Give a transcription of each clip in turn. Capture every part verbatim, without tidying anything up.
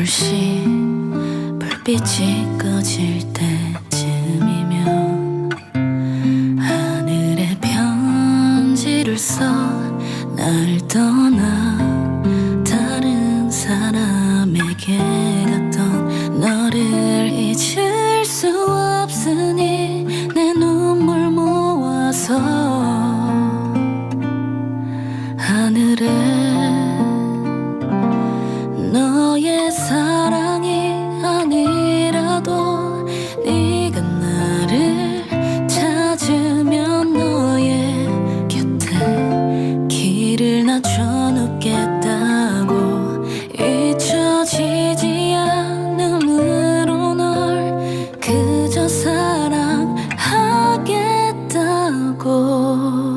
눈물씩 불빛이 꺼질 때쯤이면 하늘에 편지를 써 날 떠나 다른 사람에게 갔던 너를 잊을 수 없으니 내 눈물 모아서 하늘에 너의 사랑이 아니라도 네가 나를 찾으면 너의 곁에 길을 낮춰 눕겠다고 잊혀지지 않음으로 널 그저 사랑하겠다고.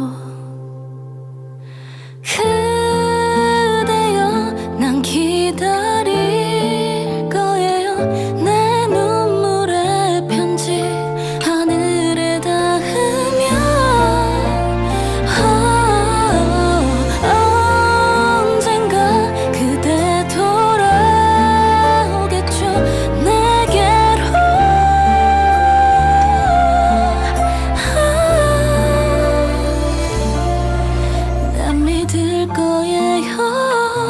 기다릴 거예요. 내 눈물의 편지 하늘에 닿으면 oh, 언젠가 그대 돌아오겠죠. 내게로 난 믿을 거예요.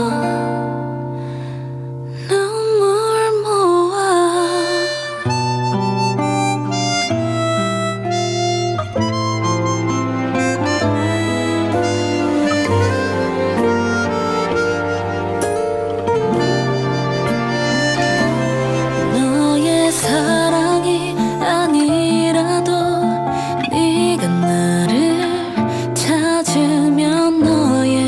사랑이 아니라도 네가 나를 찾으면 너의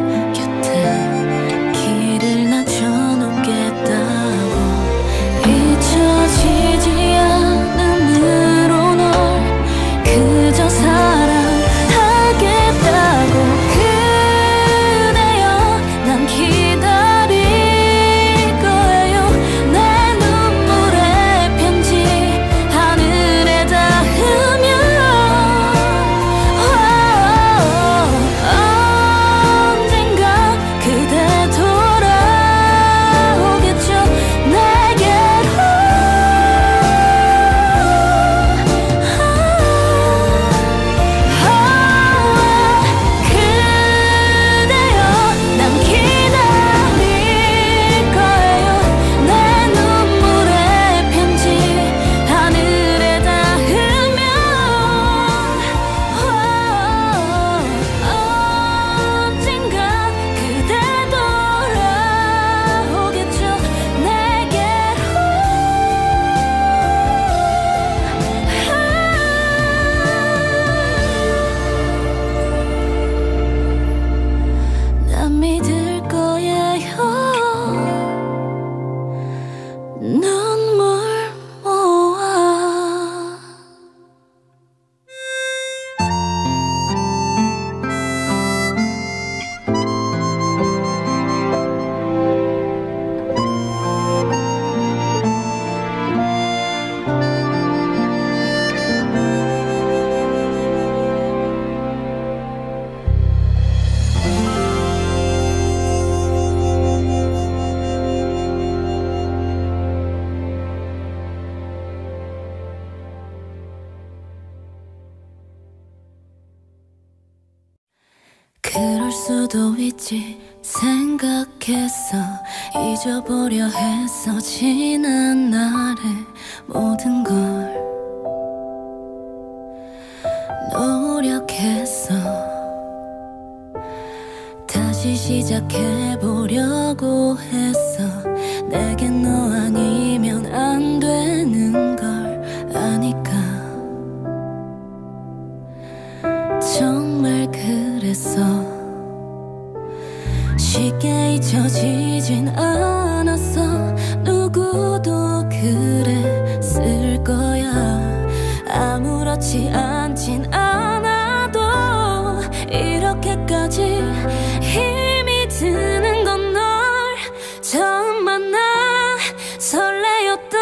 곁에 길을 낮춰 놓겠다고 잊혀지지 않음으로 널 그저 사랑하겠다고. 그대여 난 기다릴 거예요. 내 믿을 거예요. 눈물 모아. 그럴 수도 있지 생각했어. 잊어보려 했어 지난 날의 모든 걸 노력했어. 다시 시작해보려고 했어. 내겐 너 아니면 안 되는 걸 아니까. 정말 그랬어. 쉽게 잊혀지진 않았어. 누구도 그랬을 거야. 아무렇지 않진 않아도 이렇게까지 힘이 드는 건 널 처음 만나 설레었던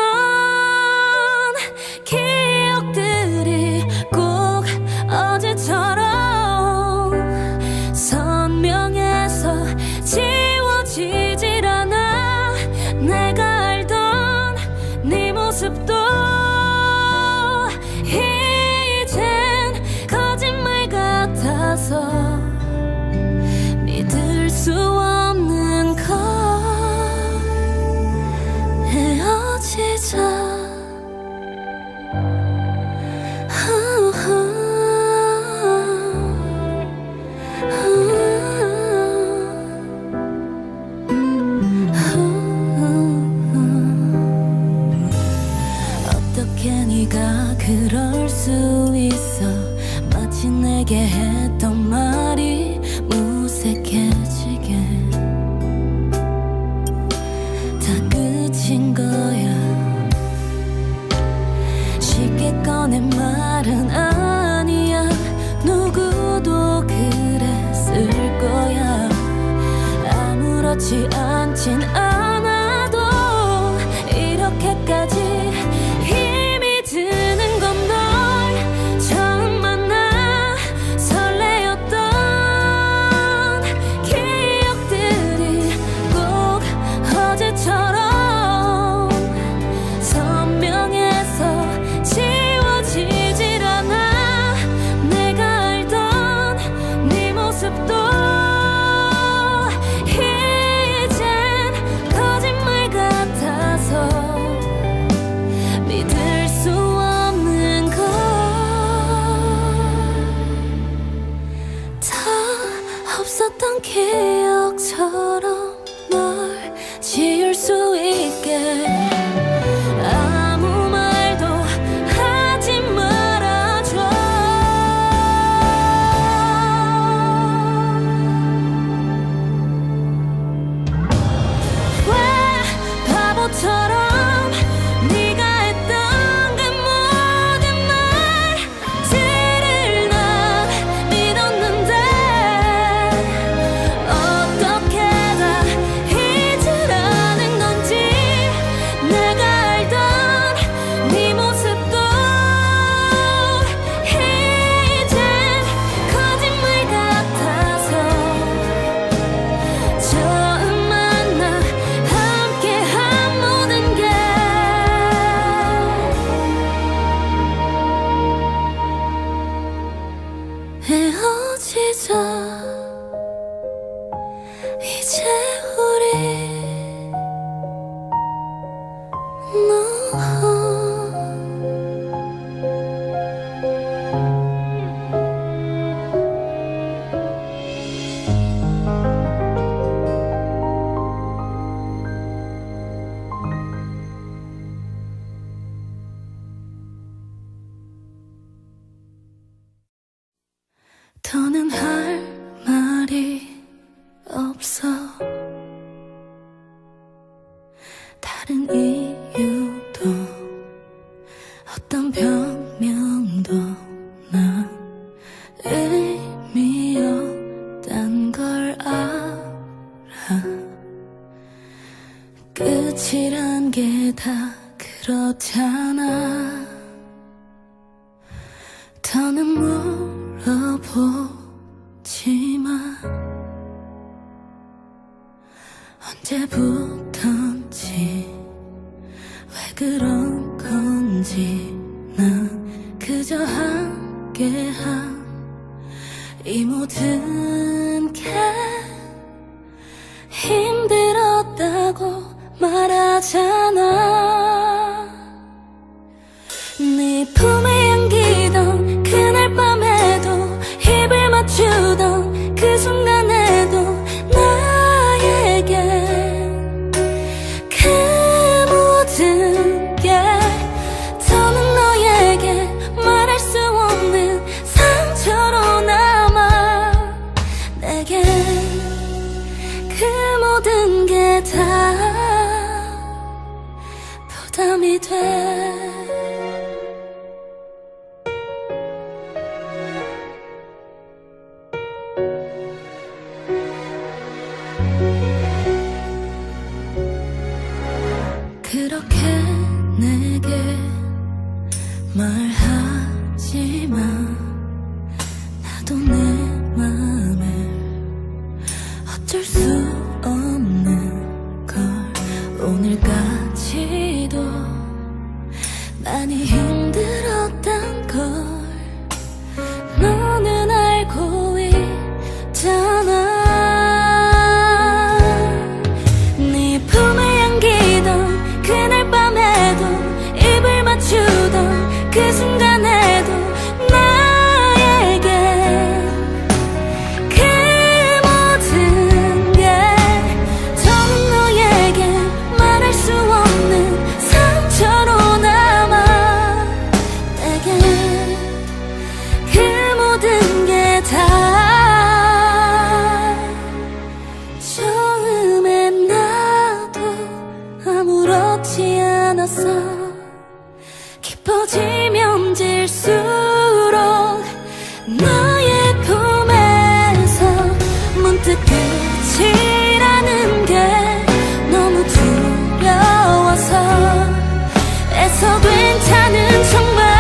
기억들이 꼭 어제처럼 선명해서 지워지질 않아. 내가 수 없는 걸 헤어지자. 그럴 수 있어. 마치 내게 했던 말이 무색해지게 다 끝인 거야. 쉽게 꺼낸 말은 아니야. 누구도 그랬을 거야. 아무렇지 않진 않아도 이렇게까지 힘이 드는 건 널 처음 만나 설레었던 기억들이 꼭 어제처럼 선명해서 지워지질 않아. 내가 알던 네 모습도 이젠 거짓말 같아서 믿을 수 없는 걸. 다 없었던 기억처럼 널 지울 수 있게 아무 말도 하지 말아줘. 왜 바보처럼 네가 했던 그 모든 말들을 난 믿었는데 어떻게 다 잊으라는 건지. 내가 알던 네 모습도 이젠 거짓말 같아서 처음 만나 함께한 모든 게 헤어지자. 이제 우리 너 더는 할 말이 없어. 다른 이유도 어떤 변명도 난 의미 없단 걸 알아. 끝이란 게 다 그렇잖아. 더는 물어보지마. 언제부턴지 왜 그런 건지 난 그저 함께한 이 모든 게 힘들었다고 말하잖아. 네 품에 안기던 그날 밤에도 입을 맞추던 그 순간에도 나에겐 그 모든 게 더는 너에게 말할 수 없는 상처로 남아. 내겐 그 모든 게 다 부담이 돼. 그렇게 내게 말하지마. 나도 내 맘을 어쩔 수 없는 걸. 오늘까지도 많이 힘들었단 걸 너는 알고 있잖아. 있어. 깊어지면 질수록 나의 품에서 문득 끝이라는 게 너무 두려워서 애써 괜찮은 척만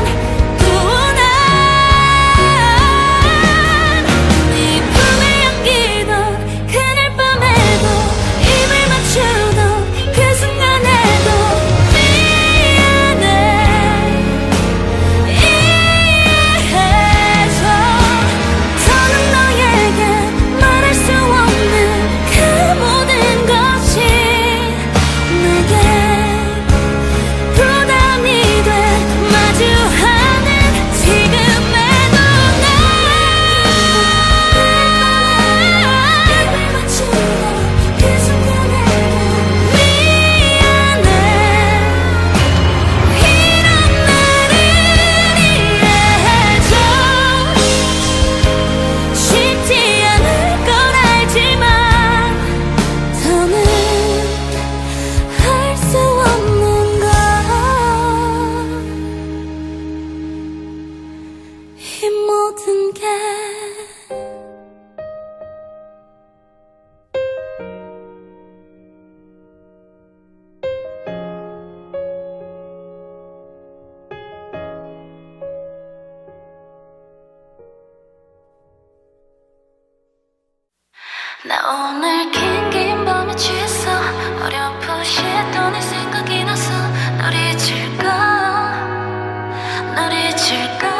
나 오늘 긴 긴 밤에 취했어. 어렴풋이 또 내 생각이 나서 널 잊을까 널 잊을까.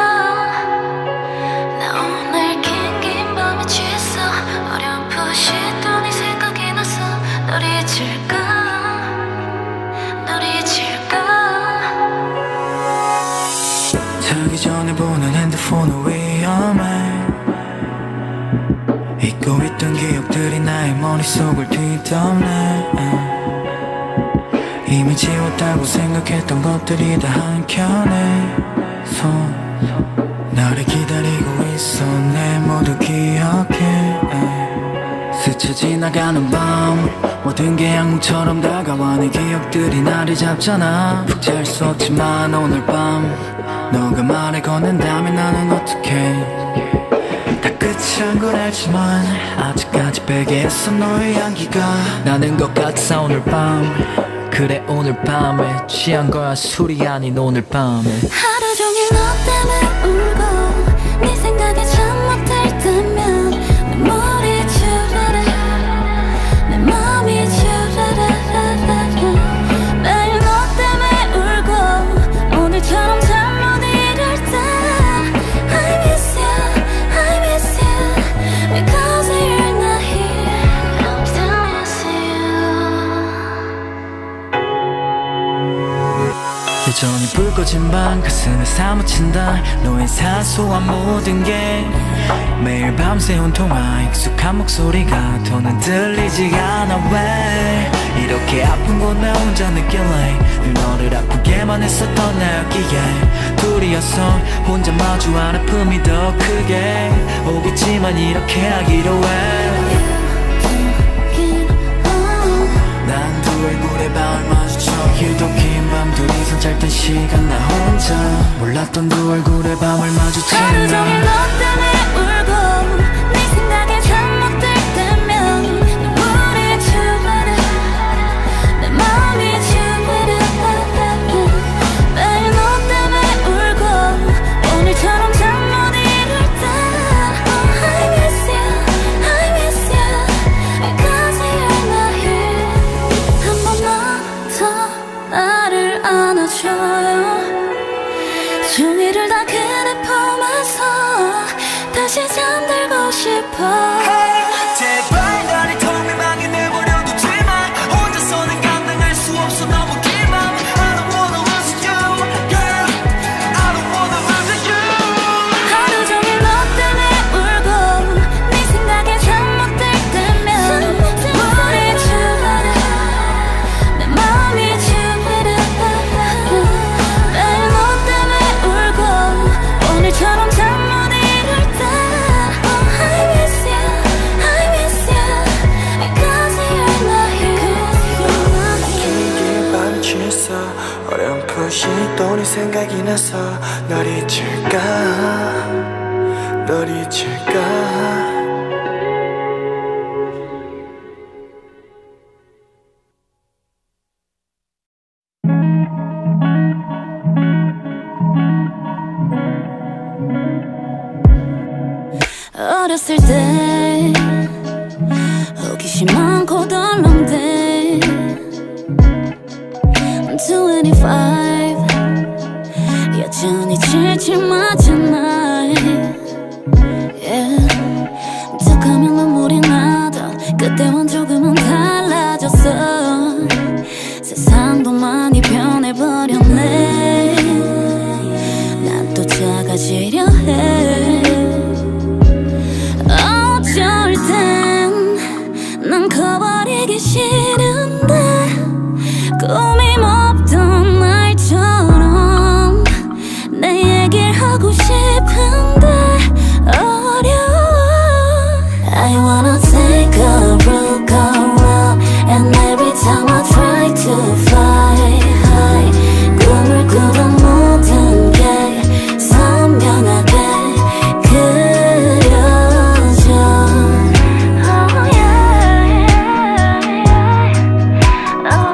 나 오늘 긴 긴 밤에 취했어. 어렴풋이 또 내 생각이 나서 널 잊을까 널 잊을까. 자기 전에 보는 핸드폰은 위험해. 잊고 있던 기억들이 나의 머릿속을 뒤덮네. 이미 지웠다고 생각했던 것들이 다 한켠에서 나를 기다리고 있어. 내 모두 기억해. 스쳐 지나가는 밤 모든 게 악몽처럼 다가와. 내 기억들이 나를 잡잖아. 푹 잘 수 없지만 오늘 밤 너가 말을 건넨다면 나는 어떡해. 다 끝이란 걸 알지만 아직까지 베개에서 너의 향기가 나는 것 같아. 오늘 밤 그래 오늘 밤에 취한 거야. 술이 아닌 오늘 밤에 하루 종일 너 때문에 울고 네 생각에 잠 못 들 때면 눈물이 주르르 내 맘이 주르르. 매일 너 때문에 울고 오늘처럼 잠 못 이룰 때 I miss you I miss you because you're not here. I'm still missing you. 여전히 불 꺼진 밤 가슴에 사무친다. 너의 사소한 모든 게 매일 밤새 온통화. 익숙한 목소리가 더는 들리지 않아. 왜 이렇게 아픈 건 나 혼자 느낄래. 늘 너를 아프게만 했었던 나였기에 둘이었어 혼자 마주한 아픔이 더 크게 오겠지만 이렇게 하기로 해. 난 두 얼굴의 밤을 마주쳐. 유독 긴 밤 둘이서 잘 땐 시간 나 혼자 몰랐던 두 얼굴의 밤을 마주치는 하루 종일 너 때문에 울고 네 생각에 잠 못 들 때면 눈물이 주르르 내 맘이 주르르. 매일 너 때문에 울고 오늘처럼 잠 못 이룰 때 I miss you I miss you because you're not here. 한 번만 더 나를 안아줘요. 종이를 다 그대 품에서 다시 잠들고 싶어. 제발 나를 텅비망에 내버려두지만 혼자서는 감당할 수 없어 너무 긴 밤. I don't wanna lose you girl I don't wanna lose you. 하루 종일 너 때문에 울고 네 생각에 잠 못 들 때면 물이 주르르 내 맘이 주르르. 매일 너 때문에 울고 오늘처럼 잠 못 이룰 때 I miss you 우리 생각이 나서 널 잊을까 널 잊을까 어렸을 때 호기심 많고 덜렁대 이십오 여전히 칠칠 맞은 나이 yeah. 툭하면 눈물이 나던 그때와는 조금은 달라졌어 세상도 많이 변해버렸네 난 또 작아지려 해 어쩔 땐 난 커버리기 싫은데 꿈이 없던 날처럼 내 얘기를 하고 싶은데 어려워 I wanna take a look around and every time I try to fly high 꿈을 꾸던 모든 게 선명하게 그려져 oh yeah, oh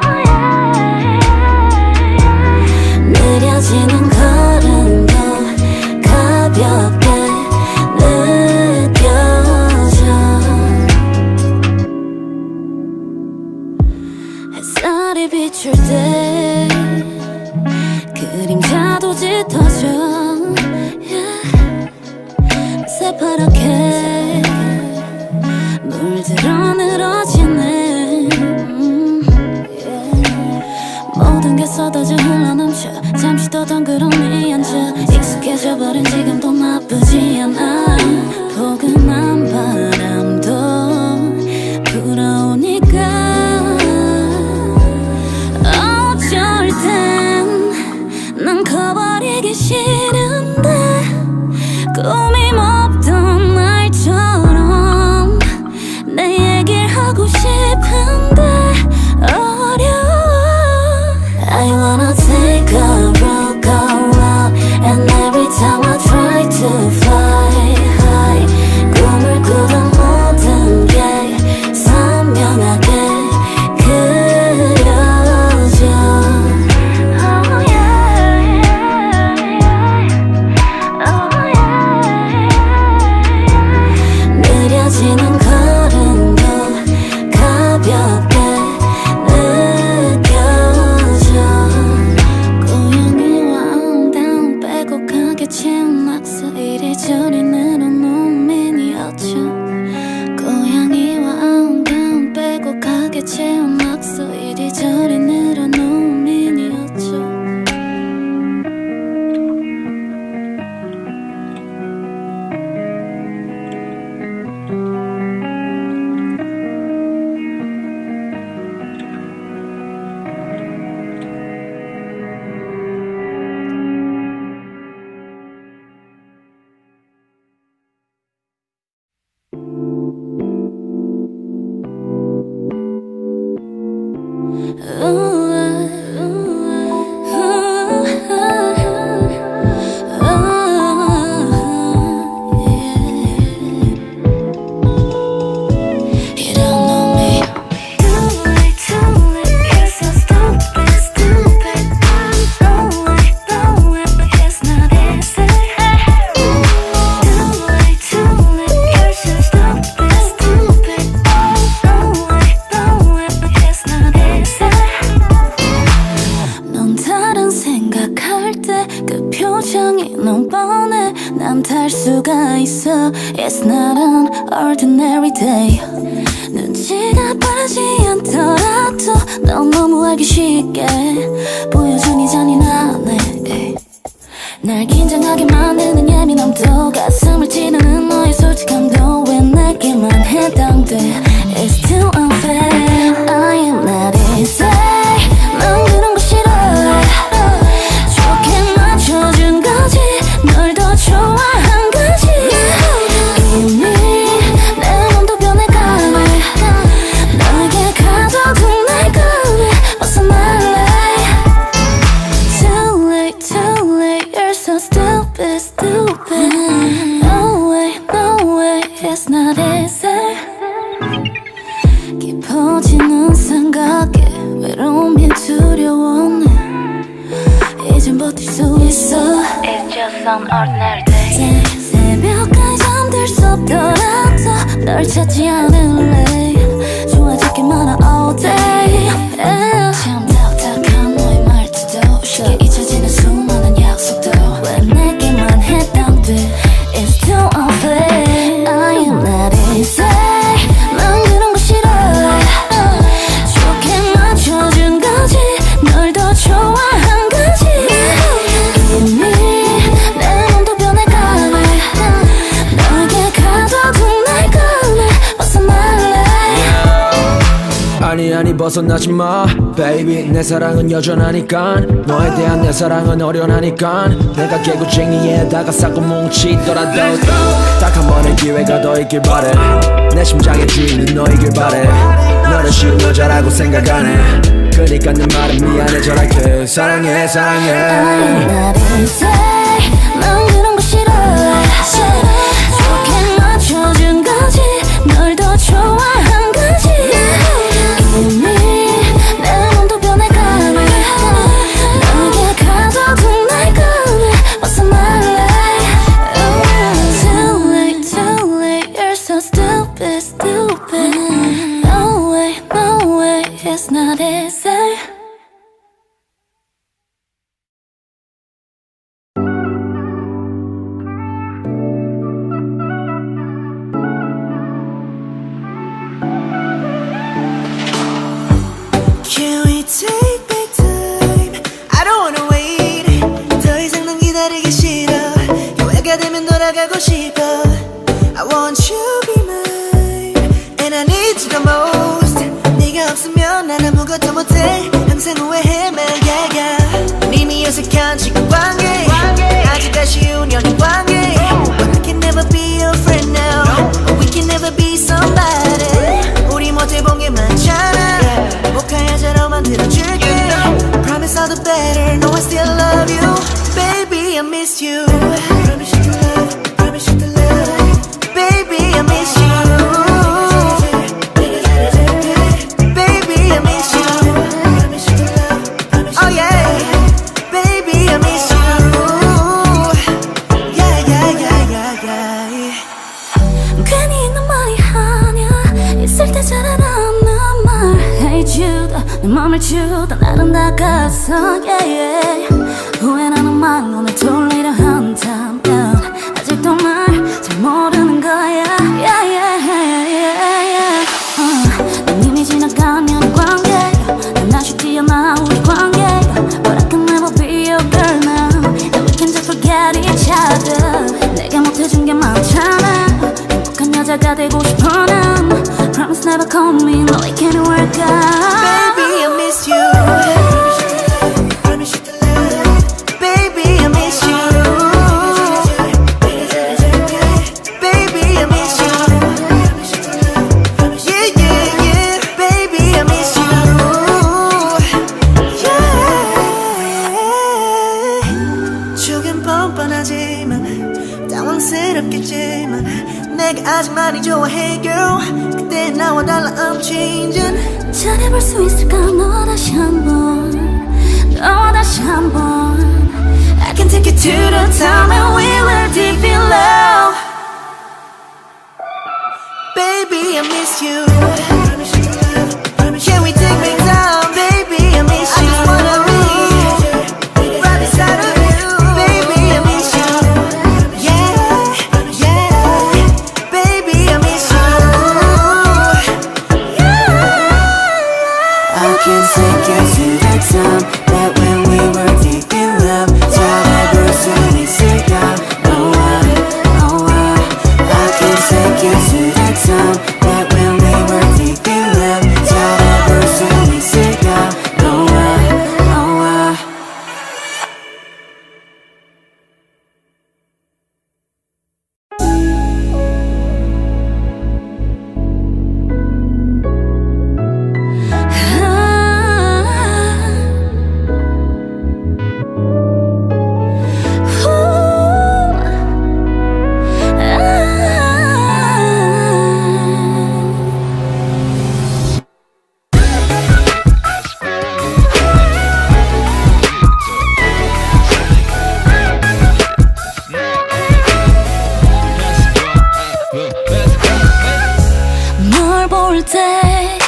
yeah. 느려지는 걸음도 가볍게 느껴져 햇살이 비출 때 그림자도 짙어져 yeah. 새파랗게 물들어 늘어지네 음, yeah. 모든 게 쏟아져 흘러넘쳐 잠시 더 덩그러니 앉아 익숙해져버린 지금도 나쁘지 않아 포근한 바람도 불어오니까 어쩔 땐 난 커버리기 싫은데 꿈이 없던 날처럼 내 얘기를 하고 싶은데 어려워 I wanna take a look around and every time I try to fly high 꿈을 꾸던 모든 게 선명하게 그려져 oh yeah, oh yeah. 느려지는 걸음도 가볍게 느껴져 고양이와 엉덩 빼곡하게 채운 낙서 이리저리 늘어놓은 미니어처 고양이와 엉덩 빼곡하게 채운 낙서 이리저리 늘어놓은 미니어처 It's not an ordinary day 눈치가 빠르지 않더라도 넌 너무 알기 쉽게 보여주니 잔인하네 날 긴장하게 만드는 예민함도 가슴을 찌르는 너의 솔직함도 왜 내게만 해당돼 It's too unfair I am not easy 난 그런 거 싫어해 좋게 맞춰준 거지 널 더 좋아한 거지 이미 내 몸도 변해가네 너에게 가둬둔 날 꺼내 벗어날래 Too late 깊어지는 생각에 외로움이 두려워 이젠 버틸 수 있어. It's just some ordinary day. 새벽까지 잠들 수 없더라도 널 찾지 않을래. 좋아지기만 한 all day. yeah. 참 딱딱한 너의 말투도 쉽게 잊혀지는 수많은 약속도 왜 내게만 해당돼. It's too unfair. I am not easy. 난 그런 거 싫어. 좋게 맞춰준 거지 널 더 좋아한 거지. 이미 내 몸도 변해가네. 너에게 가둬둔 날 꺼내 벗어날래. 아니 아니 벗어나지 마 baby. 내 사랑은 여전하니까 너에 대한 내 사랑은 어련하니까 내가 개구쟁이에다가 싸고 뭉치더라도 딱 한 번의 기회가 더 있길 바래. 내 심장의 주인은 너이길 바래. 너를 쉬운 여자라고 생각 안 해. 그니까 내 말은 미안해 전할게. 사랑해 사랑해. I am not easy. 난 그런 거 싫어. 좋게 맞춰준 거지 널 더 좋아한 거지. 이미 내 몸도 변해가네. 너에게 가둬둔 날 꺼내 벗어날래. Too late, too late, you're so stupid, stupid. No way, no way, it's not easy. Can we take back time? I don't wanna wait. 더 이상 난 기다리기 싫어. 기회가 되면 돌아가고 싶어. I want you be mine and I need you the most. 네가 없으면 난 아무것도 못해. 항상 후회해 매일 yeah, yeah. 이미 어색한 지금 관계 아직 아쉬운 연인 관계. But I can never be your friend now. We can never be somebody. 우리 못해본 게 많잖아. 복화야자로 만들어줄게. Promise I'll do better. No I still love you. Baby I miss you. Promise you to love. Promise you to love. Baby I miss you. Baby I miss you. Promise you to love. Oh yeah. Baby I miss you. Yeah yeah yeah yeah yeah. 괜히 있는 말이 아냐. 있을 때 잘 알아는 말. Hate you 내 맘을 주다 나는 나갔어 yeah, yeah. 후회나는 말 오늘 돌리려 한다면 아직도 날 잘 모르는 거야 yeah, yeah, yeah, yeah. uh, 난 이미 지나가면 관계 난 다시 뛰어나 우리 관계 But I can never be your girl now And we can just forget each other. 내가 못해준 게 많잖아. 행복한 여자가 되고 싶어 난 Promise never call me No it can't work out. Baby I miss you. Promise you to love. Baby I miss you. Baby I miss you. Yeah yeah yeah. Baby I miss you. Yeah. 조금 뻔뻔하지만 당황스럽겠지만 내가 아직 많이 좋아해 girl. 그때 나와 달라 I'm changing. 잘해볼 수 있을까 너 다시 한번 너 다시 한번 I can take you to the time when we were deep in love. Baby I miss you. Can we take back time? Baby I miss you. I just wanna be right beside of you. Baby I miss you. Yeah, yeah. Baby I miss you. I can take you to the time that when we were deep in love. 잘해볼 수 있을까? Oh I, oh I I can take you to the time that when we were 볼 때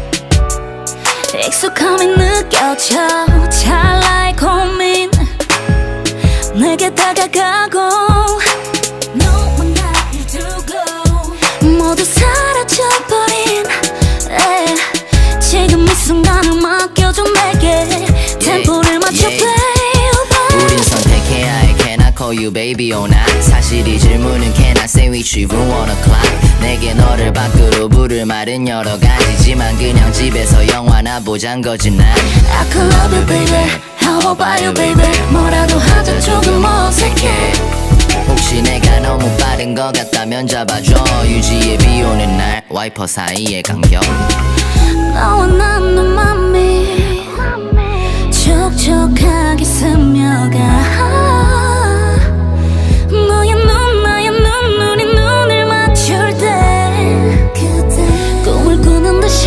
익숙함이 느껴져 찰나의 고민 내게 다가가고 너만 나를 두고 모두 사라져버린 에이, 지금 이 순간을 맡겨줘 내게 템포를 맞춰 yeah. baby 우린 선택해야 해 Can I call you baby or not 사실 이 질문은 Can I say with you room one o'clock 내게 너를 밖으로 부를 말은 여러 가지지만 그냥 집에서 영화나 보잔 거지 난 I could love you baby How about you baby 뭐라도 하자 조금 어색해 혹시 내가 너무 빠른 것 같다면 잡아줘 유지에 비오는 날 와이퍼 사이의 간격 너와 난 너 맘이 촉촉하게 스며가 너의 눈 나의 눈 눈이 눈을 맞출 때 꿈을 꾸는 듯이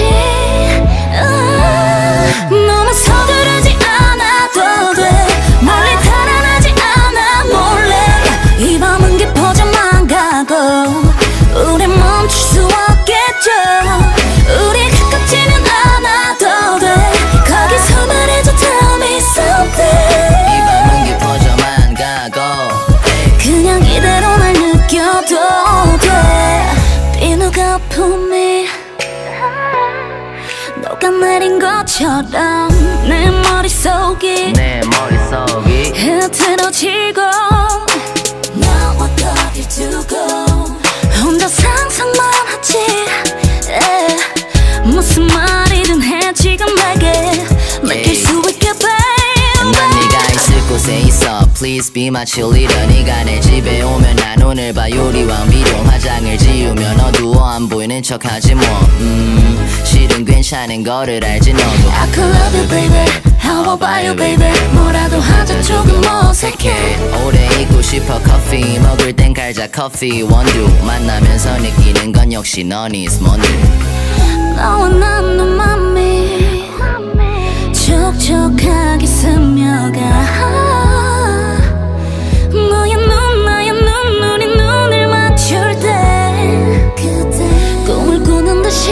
너만 서두르지 않아도 돼 멀리 달아나지 않아 몰래 이 밤은 깊어져만 가고 우리 멈출 수 없겠죠 우리 가깝지는 않아도 돼 거기서 말해줘 tell me something 이 밤은 깊어져만 가고 그냥 이대로 날 느껴도 돼 비누가 품이 녹아내린 것처럼 내 머릿속이 내 머릿속이 흐트러지고 너와 거리 두고 혼자 상상만 하지 에, 무슨 말이든 해 지금 내게 느낄 수 있게 baby 난 네가 있을 곳에 있어 Please be my cheerleader 네가 내 집에 오면 난 오늘 봐 요리왕 비룡 화장을 지우면 어두워 안 보이는 척하지 뭐 음, 실은 괜찮은 거를 알지 너도 I could love you baby How about you baby 뭐라도 하자 조금 어색해 오래 있고 싶어 커피 먹을 땐 갈자 커피 원두 만나면서 느끼는 건 역시 넌 is 먼저 너와 난 너 맘이 촉촉하게 스며가 너의 눈 나의 눈 눈이 눈을 맞출 때 꿈을 꾸는 듯이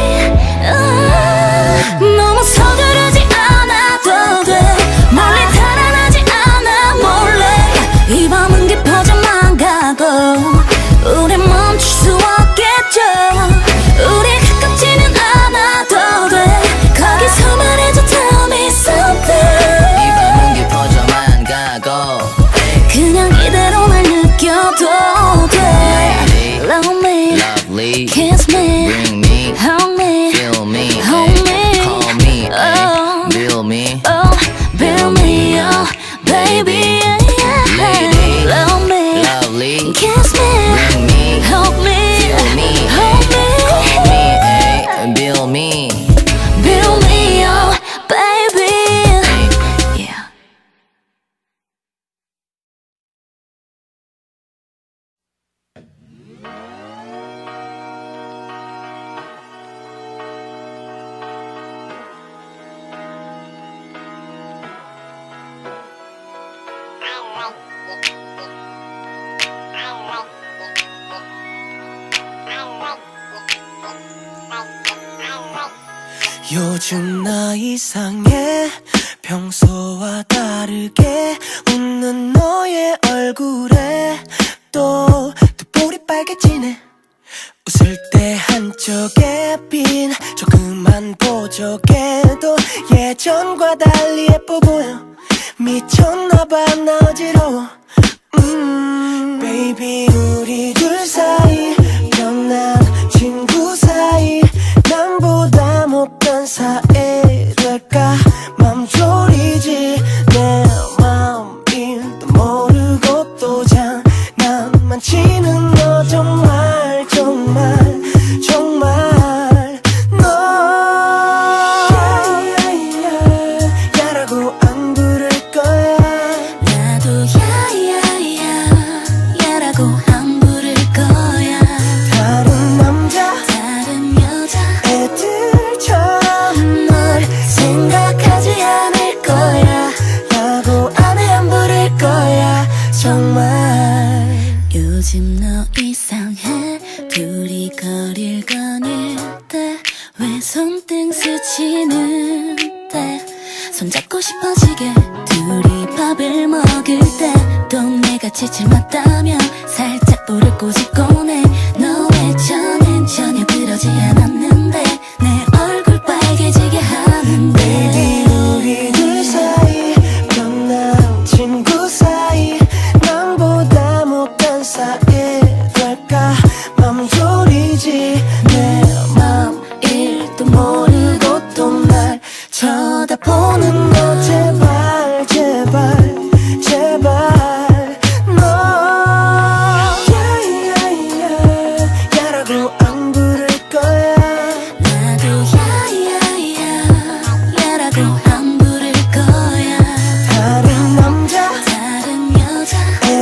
너무 서두르지 않아도 돼 멀리 달아나지 않아 몰래 이 밤은 깊어져만 가고 우리 멈출 수 없겠죠 우리 가깝지는 않아도 돼 거기서 말해줘 tell me something 이 밤은 깊어져만 가고 그냥 이대로 날 느껴도 돼 Love me, Lovely kiss me, Bring me hold me, Feel me hold me, Call me oh, Build me oh, build me up, baby, yeah. Lady, Love me, Lovely kiss me, Bring me hold me, Feel me hold me, Call me ay, Build me build me up, baby, yeah. 요즘 나 이상해 평소와 다르게 웃는 너의 얼굴에 또, 또 볼이 빨개지네 웃을 때 한쪽에 빈 조그만 보조개도 예전과 달리 예뻐 보여 미쳤나봐 나 어지러워 음, baby 우리 둘 사이 변한 친구 사이 남보다 못한 사이랄까 맘 졸이지 내 맘일도 모르고 또 장난만 치는 너 정말 정말 정말 너 야라고 안 부를 거야 나도 야야야 야라고 안 부를 내 손등 스치는데 손잡고 싶어지게 둘이 밥을 먹을 때 또 내가 지칠 맞다면 살짝 볼을 꼬집고네 너의 전엔 전혀 그러지 않았는데 내 얼굴 빨개지게 하는데 Baby 우리 둘 사이 변한 친구 사이 남보다 못한 사이 될까 맘 졸이지 내 맘 일도 모르고 또 날 쳐다보는 거 제발 제발 제발 너 야야야 야라고 안 부를 거야 나도 야야야 야라고 안 부를 거야 다른 남자 다른 여자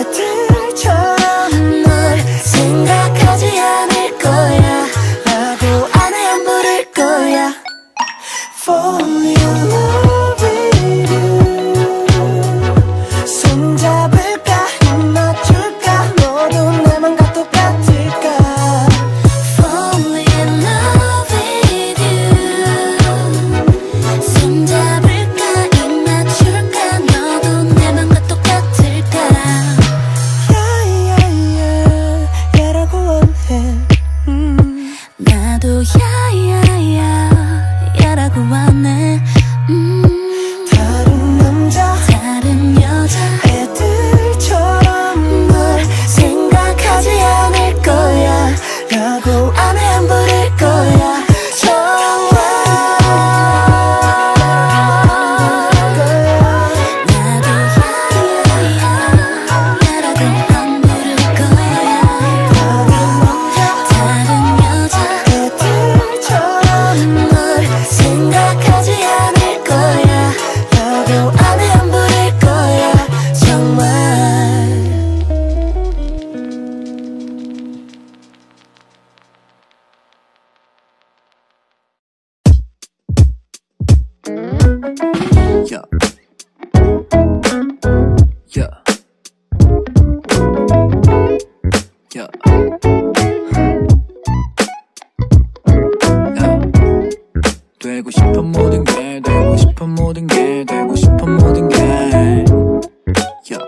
애들처럼 널 생각하지 않을 거야 라고 안해 안 부를 거야 Fall in love with you 손잡을까 힘 맞출까 너도 내 맘과 똑같을까 Fall in love with you 손잡을까 입 맞출까 너도 내 맘과 똑같을까 야야야 야라고 원해 음. 나도 야야야 야라고 하네 음. 다른 남자 다른 여자 애들처럼 널 생각하지 않을 거야 라고 안해 안 부를 거야 정말 나도 야야야 야라고 안 부를 거야 다른 여자 애들처럼 널 생각하지 않을 거야 라고 안해 안 부를 거야 정말 Yeah. Yeah. Yeah. Yeah. 되고 싶은 모든 게 되고 싶은 모든 게 되고 싶은 모든 게 Yeah.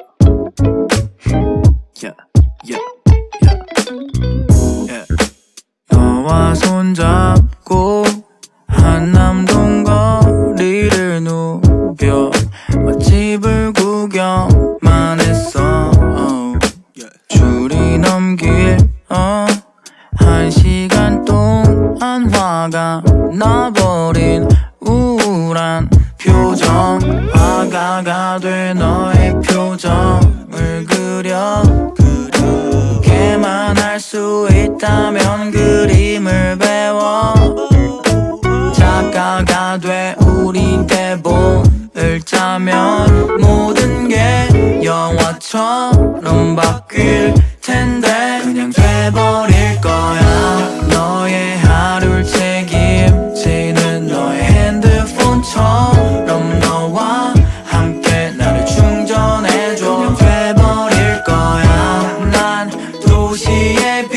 Yeah. Yeah. Yeah. Yeah. 너와 손잡고 한남동 거리를 누벼 맛집을 구경만 했어 oh. 줄이 넘길 어. 한 시간 동안 화가 나버린 우울한 표정 화가가 돼 너의 표정을 그려 그렇게만 할 수 있다면 그림을 배워 작가가 돼 우리 대본을 짜면 모든 게 영화처럼 바뀔 텐데 그냥 돼버릴 거야 너의 하루를 책임지는 너의 핸드폰처럼 너와 함께 나를 충전해줘 그냥 돼버릴 거야 난 도시의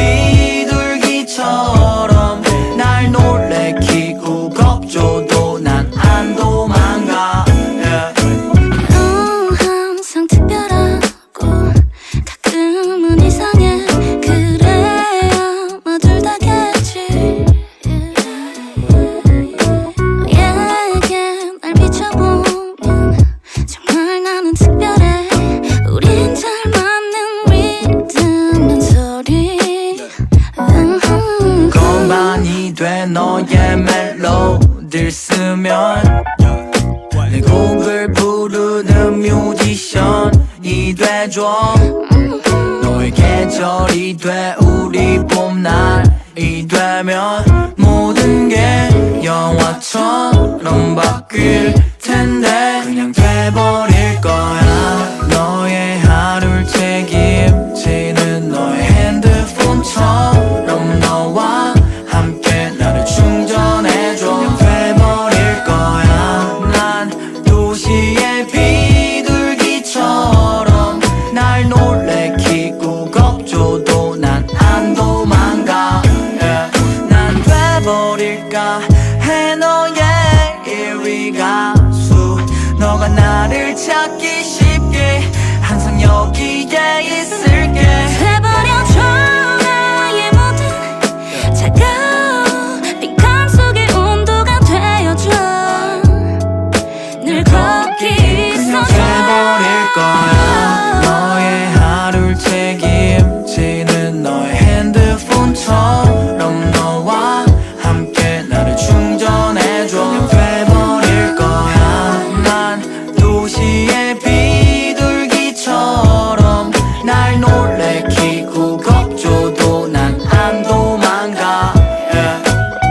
비둘기처럼 날 놀래키고 겁줘도 난 안 도망가 yeah. 너 항상 특별하고 가끔은 이상해 그래야 아마 둘 다겠지 너에게 날 비춰보면 정말 나는 특별해 우린 잘 맞는 리듬 소리 건반이 돼 너의 멜로디를 쓰면 내 곡을 부르는 뮤지션이 돼줘 너의 계절이 돼 우리 봄날이 되면 모든 게 영화처럼 바뀔 텐데 그냥 돼버릴 거야 너의 하루를 책임지는 너의 핸드폰처럼 너와 함께 나를 충전해줘 그냥 돼버릴 거야 난 도시의 비둘기처럼 날 놀래키고 겁줘도 난 안 도망가 yeah. 난 돼버릴까 해 너의 일 위 가수 너가 나를 찾기 쉽게 항상 여기에 있을게 해버려줘 나의 모든 차가운 빛감 속의 온도가 되어줘 늘 거기 있어줘 해버릴 거야 너의 하루를 책임지는 너의 핸드폰처럼 너와 함께 나를 충전해줘 돼버릴 거야 난 도시의 비둘기처럼 날 놀래키고 겁줘도 난 안 도망가 yeah.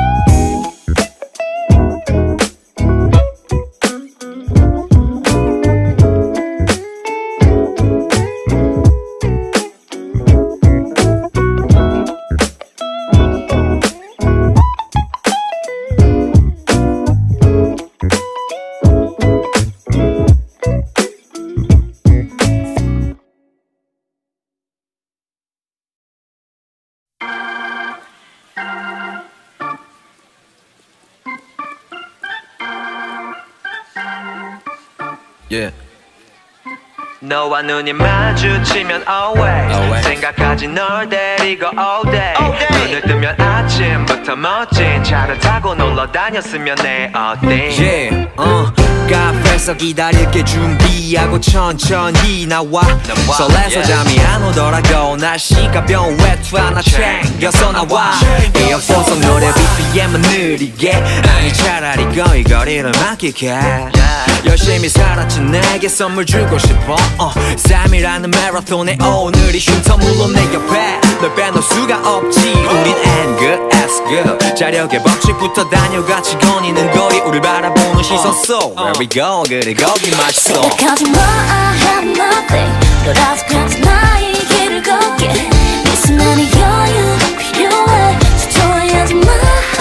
Yeah. 너와 눈이 마주치면 always, always. 생각하지 널 데리고 all day, all day. 눈을 뜨면 아침부터 멋진 차를 타고 놀러 다녔으면 내 어때 Yeah, uh, 카페에서 기다릴게 준비하고 천천히 나와 설레서 잠이 안 오더라고 날씨가 가벼운 외투 하나 챙겨서 나와 이어폰 속 노래 비피엠은 느리게 아니 차라리 거의 거리를 맡길게 열심히 살았지 내게 선물 주고 싶어 uh, 삶이라는 마라톤에 오늘이 쉼터 물론 내 옆에 널 빼놓을 수가 없지 우린 and good as good 자력의 법칙부터 다녀같이 거니는 거리 우릴 바라보는 시선 속 Where we go 그래 거기 맛있어 생각하지 마 I have nothing 너라서 그냥 나의 길을 걷게 이 순간의 여유가 필요해 주저해하지 마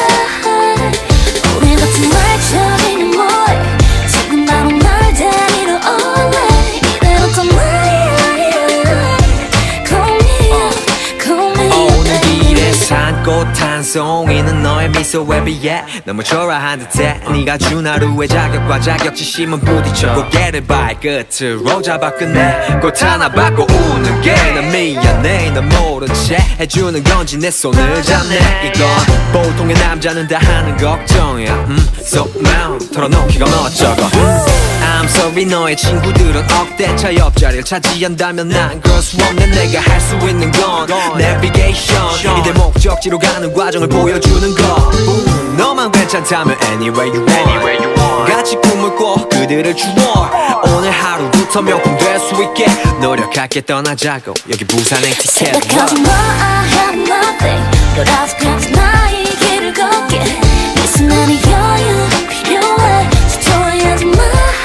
우리 같은 말처리는 뭐해 지금 바로 날 데리러 올래 이대로 더 my Call me up, call me up 오는 길에 산꽃 한 송이는 너의 미소에 비해 너무 초라한 듯해 네가 준 하루의 자격과 자격지심은 부딪혀 고개를 발끝으로 잡아 끝내 꽃 하나 받고 우는 게 난 미안해 넌 모른 채 해주는 건지 내 손을 잡네 이건 보통의 남자는 다 하는 걱정이야 음, 속마음 털어놓기가 어쩌고 I'm sorry 너의 친구들은 억대차 옆자리를 차지한다면 난 그럴 수 없네 내가 할 수 있는 건 Navigation 이들 목적지로 가는 과정을 보여주는 거 너만 괜찮다면 anywhere you want 같이 꿈을 꿔 그들을 주워 오늘 하루부터 명품 될 수 있게 노력할게 떠나자고 여기 부산행 티켓 생각하지 마 I have nothing 너라서 그냥 나의 길을 걷게 이 순간의 여유가 필요해 주저해하지 마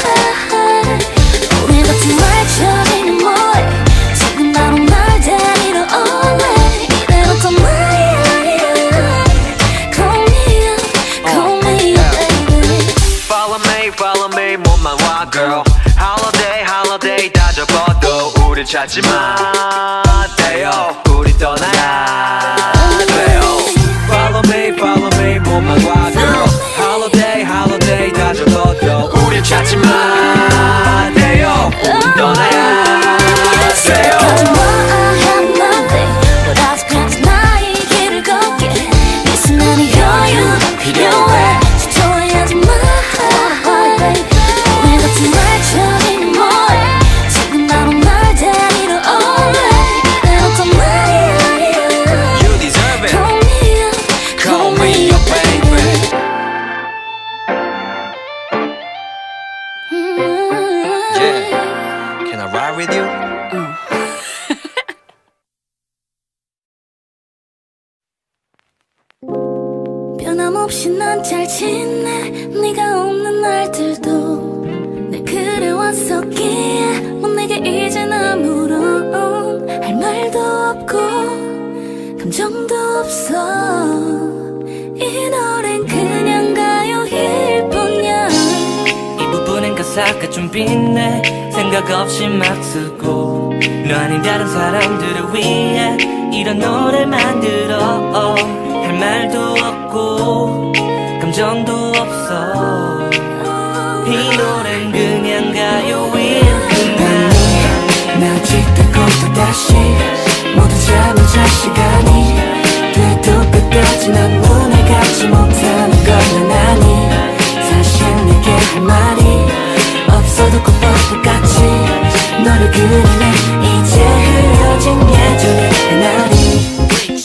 우리 같은 말처리는 뭐해 지금 바로 날 데리러 올래 이대로 더 my Call me up, call me up baby Follow me, follow me 몸만 와 girl Holiday, holiday 다 접어도 우릴 찾지 마 돼요 우리 떠나야 돼요 Follow me, follow me 몸만 와 girl Holiday, holiday 다 접어도 우릴 찾지 마 돼요 우리 떠나야 돼요 생각하지 마 I have nothing 너라서 그냥 나의 길을 걷게 이 순간의 여유가 필요해 주저해하지 마 우리 같은 말처리는 뭐해 지금 바로 날 데리러 올래 이대로 더 my You deserve it Call me up, Call me your baby Yeah Can I ride with you? 변함없이 난 잘 지내 네가 없는 날들도 날 그래왔었기에 뭐 내게 이젠 아무런 할 말도 없고 감정도 없어 이 노래는 그냥 가요일 뿐이야 이 부분엔 가사가 좀 빛내 생각 없이 막 쓰고 너 아닌 다른 사람들을 위해 이런 노래 만들어 할 말도 없고 감정도 없어. 이 노래는 그냥 가요 WheeIn. 나 짓고 또 다시 모두 잠을 잘 시간이 돼도 끝까지 난 눈을 감지 못하는 건 난 아니. 사실 내게 할 말이 없어도 꼭 뻔뻔같이 너를 그리네. 이제 흐려진 예전의 그날이.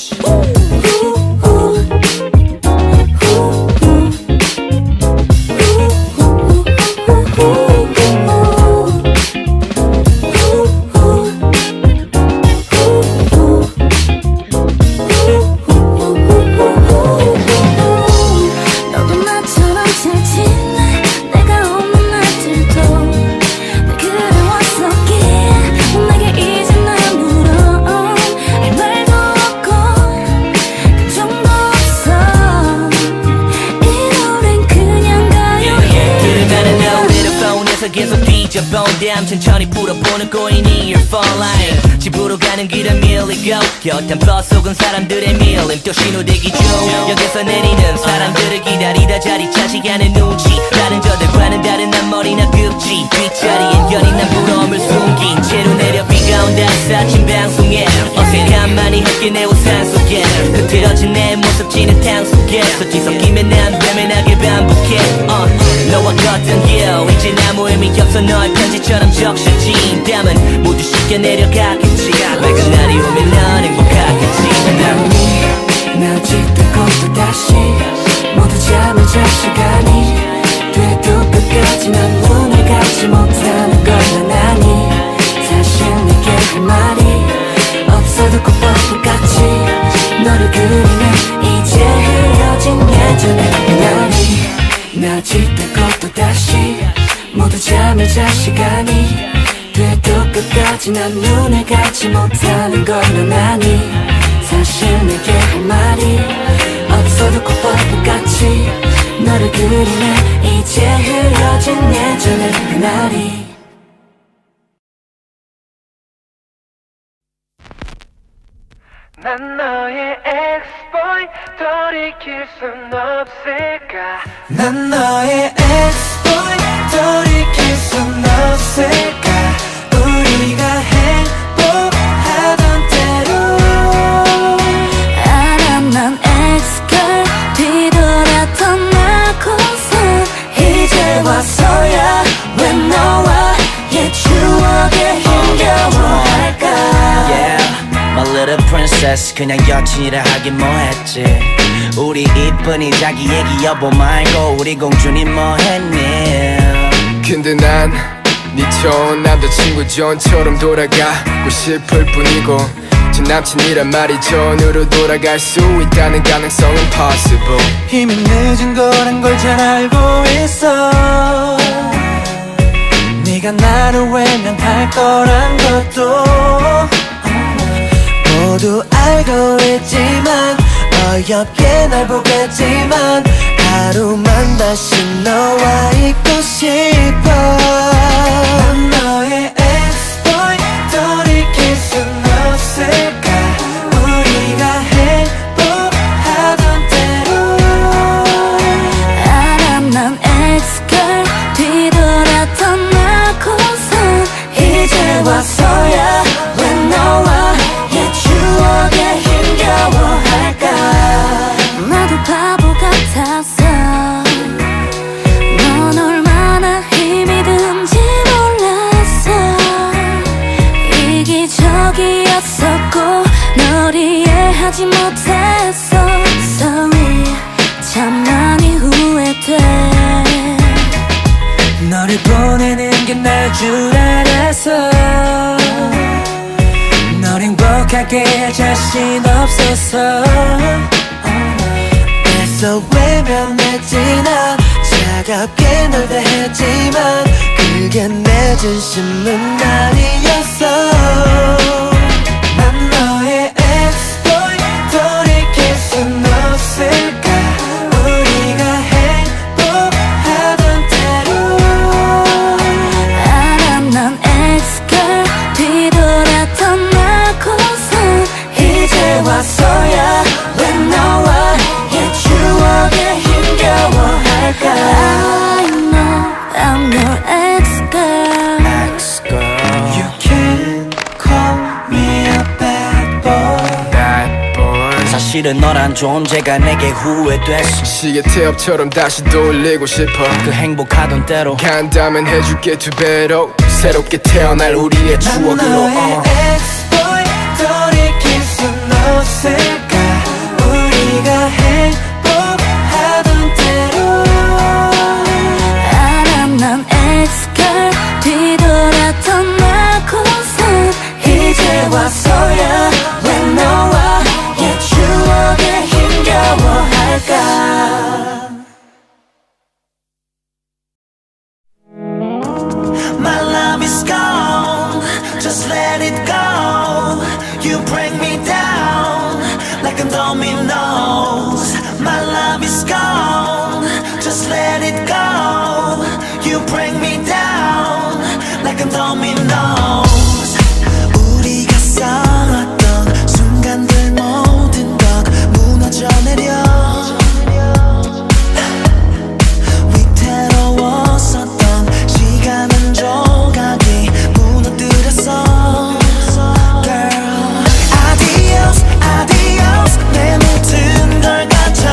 계속 뒤져본데 천천히 풀어보는 꼬이니 your phone line. 집으로 가는 길은 밀리고 곁엔 버스 혹은 사람들의 밀림. 또 신호대기 중 역에서 내리는 사람들을 기다리다 자리 차지하는 눈치. 다른 저들과는 다른 앞머리나 급지. 뒷자리엔 연인 난 부러움을 숨긴 채로 내려 비가 온다는 사진 방송에 어색함만이 함께 내 우산 속에 흐트러진 내 모습 지는 탕 속에서 뒤섞이면 난 외면하게 반복해. uh, 너와 걷던 길 이제 아무 의미 없어. 너의 편지처럼 적셔진 땀은 모두 씻겨 내려가겠지. 밝은 날이 오면 넌 행복하겠지. 나 짓고 또 다시 모두 잠을 잘 시간이 돼도 끝까지 난 눈을 감지 못하는 건 난 아니. 사실 내게 할 말이 없어도 꼭 뻔뻔같이 너를 그리네. 이제 흐려진 예전의 그날이. 나 짓고 또 다시 모두 잠을 잘 시간이 돼도 끝까지 난 눈을 감지 못하는 건 난 아니. 사실 내게 할 말이 없어도 꼭 뻔뻔같이 너를 그리네. 이제 흐려진 예전의 그날이. 난 너의 엑스보이 돌이킬 순 없을까. 난 너의 엑스보이 돌이킬 순 없을까. 우리가 행복하던 때로. 알아 난 엑스걸 뒤돌았던 나고선 이제 와서야 왜 너와 옛 추억에 힘겨워할까. Yeah, my little princess 그냥 여친이라 하긴 뭐했지. 우리 이쁜이 자기 얘기 여보 말고 우리 공주니 뭐했니. 근데 난 네 좋은 남자친구 존처럼 돌아가고 싶을 뿐이고 전 남친이란 말이 전으로 돌아갈 수 있다는 가능성은 possible. 이미 늦은 거란 걸 잘 알고 있어. 네가 나를 외면할 거란 것도 모두 알고 있지만 어렵게 날 보겠지만 하루만 다시 너와 있고 싶어. 난 너의 엑스보이 돌이킬 순 없을까. 우리가 행복하던 때로. 알아 난 엑스걸 뒤돌았던 나고선 이제 와서야 왜 너와 옛 추억에 힘겨워할까. 나도 바보 같았어. 넌 얼마나 힘이 든지 몰랐어. 이기적이었었고 널 이해하지 못했어. Sorry 참 많이 후회돼. 너를 보내는 게 날 줄 알았어. 널 행복하게 할 자신 없었어. 애써 외면했지. 난 차갑게 널 대했지만 그게 내 진심은 아니었어. 난 너의 엑스보이 돌이킬 순 없을까. 우리가 행복하던 때로. 알아 난 엑스걸 뒤돌았던 나고선 이제 와서야 왜 너와 옛 추억에 힘겨워 실은 너란 존재가 내게 후회됐어. 시계 태엽처럼 다시 돌리고 싶어. 그 행복하던 때로 간다면 해줄게 두 배로 새롭게 태어날 우리의 추억으로. 난 너의 ex-boy 돌이킬 순 없을까. 우리가 행복하던 때로. 알아 난 ex-girl 뒤돌았던 나고선 이제 와서야 왜 너와 옛 추억에 힘겨워할까. My love is gone, just let it go. You break me down like a dominoes. My love is gone, just let it go. You break me down like a dominoes. 우리가 싸웠던 순간들 모든 것 무너져 내려. 위태로웠었던 시간은 조각이 무너뜨렸어. Girl, adios, adios. 내 모든 걸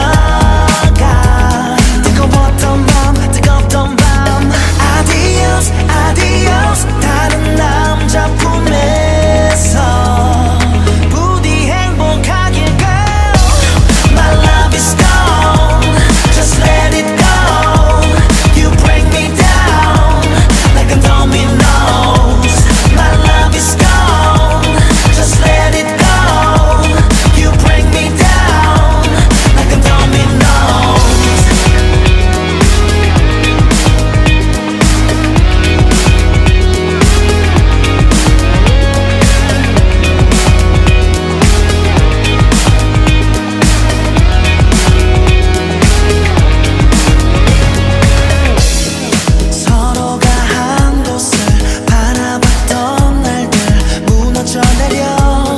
가져가. 뜨거웠던 밤, 뜨겁던 밤. Adios, adios. 다른 남자 품에서 부디 행복하길 girl. My love is gone, just let it go. You break me down like a dominoes. My love is gone, just let it go. You break me down like a dominoes. 서로가 한 곳을 바라봤던 날들 무너져 내려.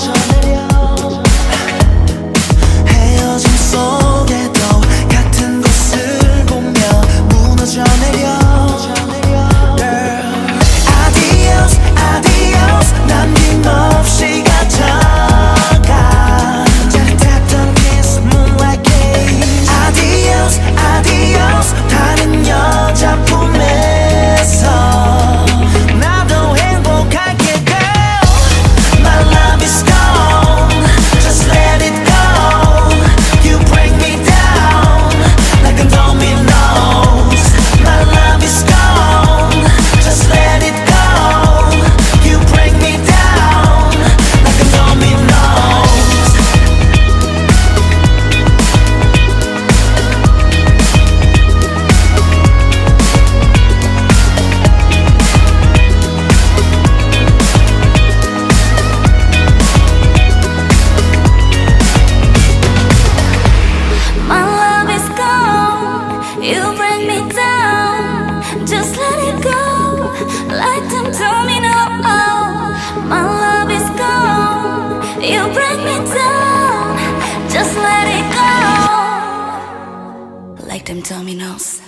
헤어짐 속에도 같은 곳을 보며 무너져 내려. Girl, adios, adios. 남김없이 가져가. 짜릿했던 kiss, moonlight gaze. Adios, adios. 다른 여자 품에서 나도 행복할게 girl. My love is gone, just let it go. You break me down like a dominoes. My love is gone, just let it go. You break me down like a dominoes. My love is gone, you break me down. Just let it go, like them domino. My love is gone, you break me down. Just let it go, like them dominoes.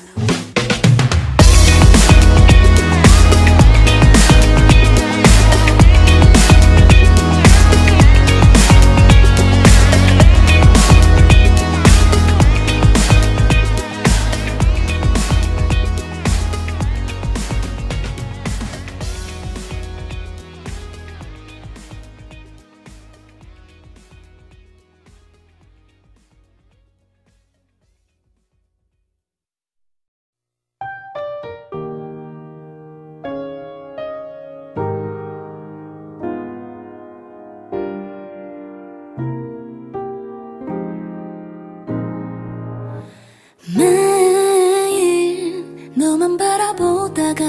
매일 너만 바라보다가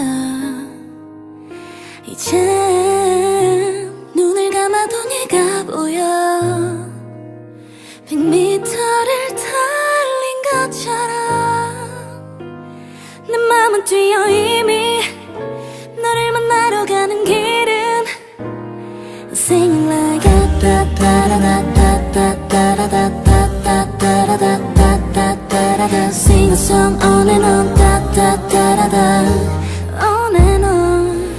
이제 눈을 감아도 네가 보여. 백 미터를 달린 것처럼 내 맘은 뛰어 이미 너를 만나러 가는 길은 Singing like a da da da da da da da da da da da da da da da. Sing a song on and on, da da da da da, on and on.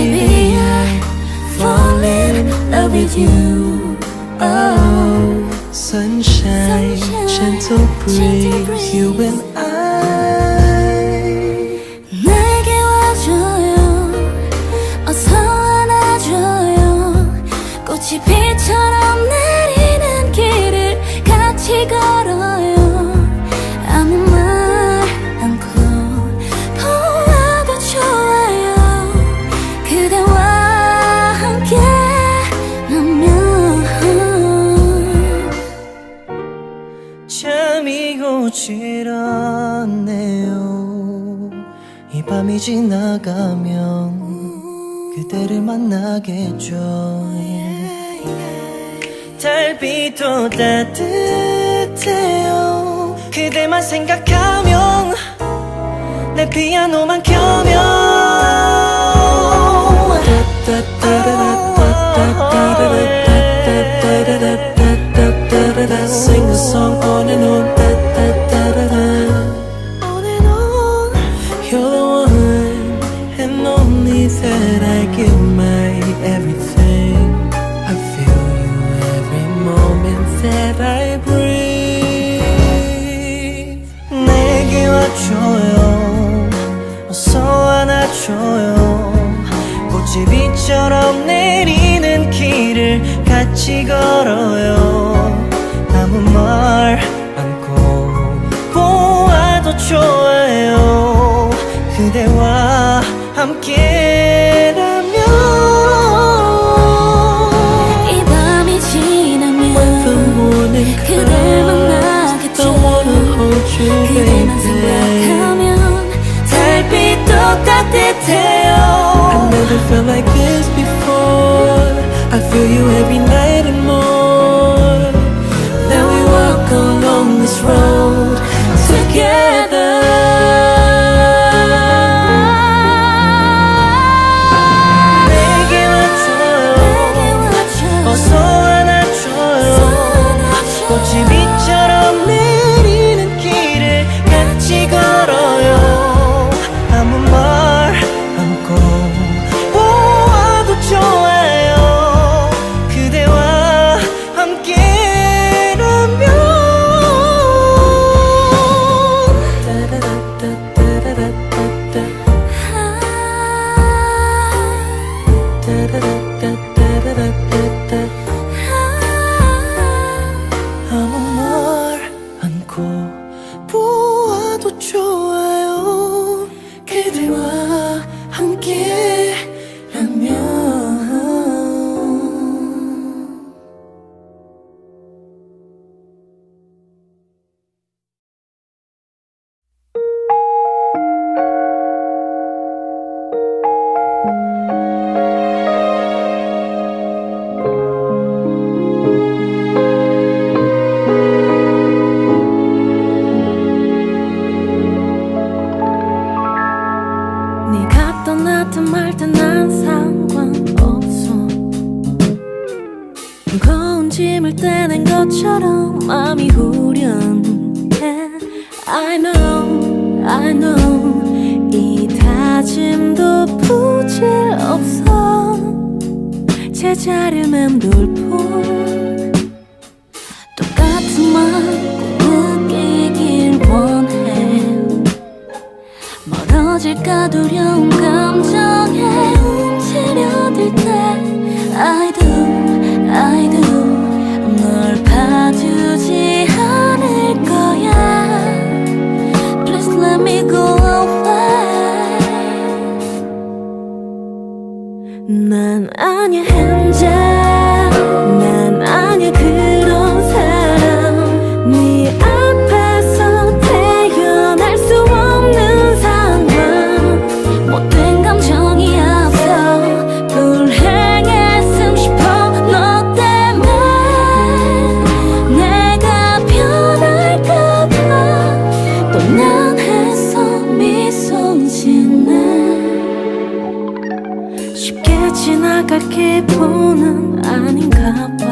Maybe I fall in love with you. Oh, Sunshine, gentle breeze, you and I. 내게 와줘요, 어서 안아줘요. 꽃이 비처럼 내리는 길을 같이 걸어요. 아무 말 않고 보아도 좋아요. 그대와 함께라면 잠이 오질 않네요. 이 밤이 지나가면 그대를 만나겠죠. yeah. 달빛도 따뜻해요. 그대만 생각하면 내 피아노만 켜면 Sing a song on and on, on and on. You're the one and only that I give my everything. I feel you every moment that I breathe. 내게 와줘요, 어서 안아줘요. 꽃이 비처럼 내리는 길을 같이 걸어요. 아무 말 않고 보아도 좋아요. 그대와 함께라면 이 밤이 지나면 그댈 만나겠죠. 그대만 생각하면 달빛도 따뜻해요. I never felt like this before. I feel you every night and more. Now we walk along this road together. 내게 와줘요, 어서 안아줘요. 꽃이 비처럼 내리는 길을 같이 걸어요. 아무 말 않고 보아도 좋아요. 그대와 함께라면 아무 말 않고 보아도 좋아요. 그대와 함께라면. 네가 떠났든 말든 난 상관없어. 무거운 짐을 떼낸 것처럼 마음이 후련해. I know, I know. 이 다짐도 부질없어. 제자리를 맴돌 뿐. 똑같은 마음 꼭 느끼길 원해. 멀어질까 두려운 감정에 움츠려들 때 I do, I do. 널 봐주지 않을 거야. Please let me go away. 난 아니야 현재. 난 아니야 그런 사람. 네 앞에서 태어날 수 없는 상황. 못된 감정이 앞서 불행했음 싶어. 너 때문에 내가 변할까봐 또 난 애써 미소 짓네. 쉽게 지나갈 기분은 아닌가 봐.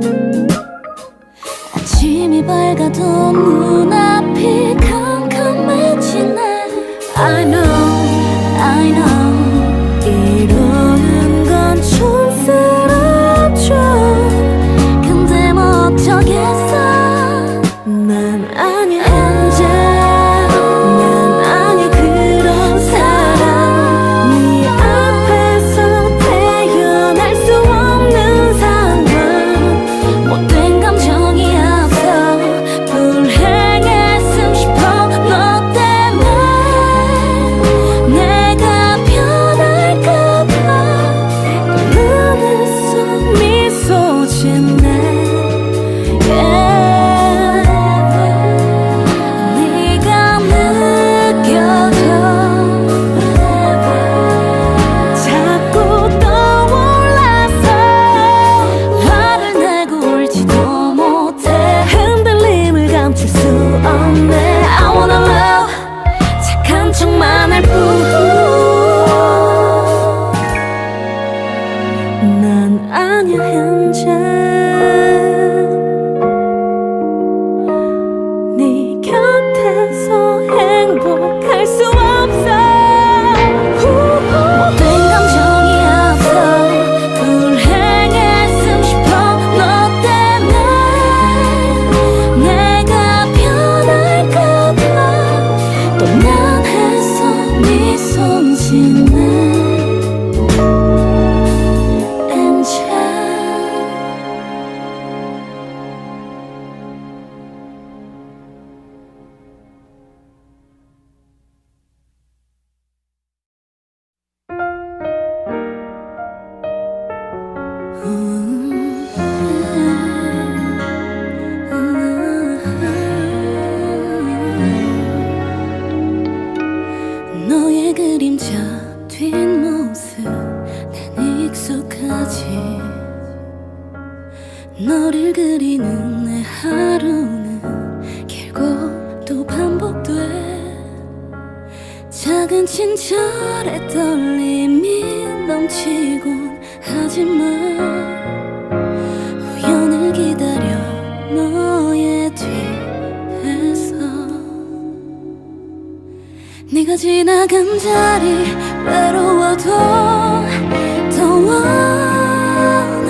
아침이 밝아도 눈앞이 캄캄해지네. I know, I know. 이루는 건 촌스럽죠. 근데 뭐 어쩌겠어. 너의 그림자 뒷모습 난 익숙하지. 너를 그리는 내 하루는 길고 또 반복돼. 작은 친절에 떨림이 넘치곤 하지만 우연을 기다려 너의 뒤에서 네가 지나간 자리 외로워도 더 원해.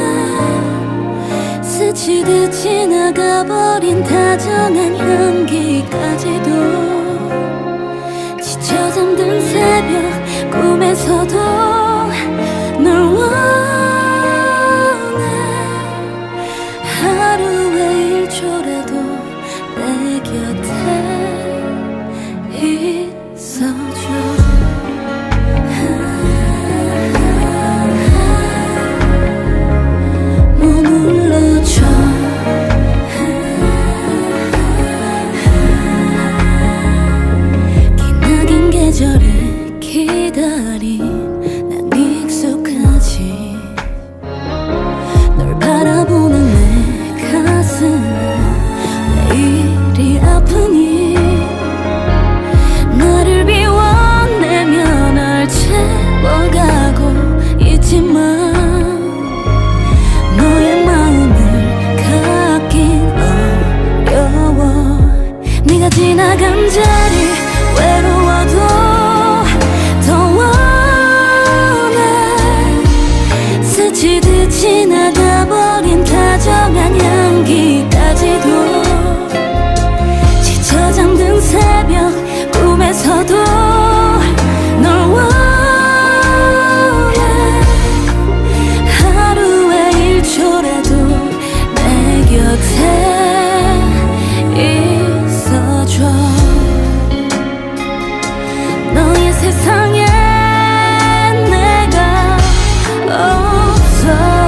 스치듯 지나가버린 다정한 향기까지도 지쳐 잠든 새벽 꿈에서도 널 원해. 하루에 일 초라도 내 곁에 있어줘. 머물러줘. 기나긴 계절을 기다린 난 익숙하지. 널 바라보는 내 가슴은 왜 이리 아프니. 나를 비워내며 널 채워가고 있지만 너의 마음을 갖긴 어려워. 네가 지나간 자리 외로워도 더 원해. 스치듯 지나가버린 다정한 향기까지도 지쳐 잠든 새벽 꿈에서도 널 원해. 하루에 일 초라도 내 곁에 있어줘. 너의 세상에 내가 없어.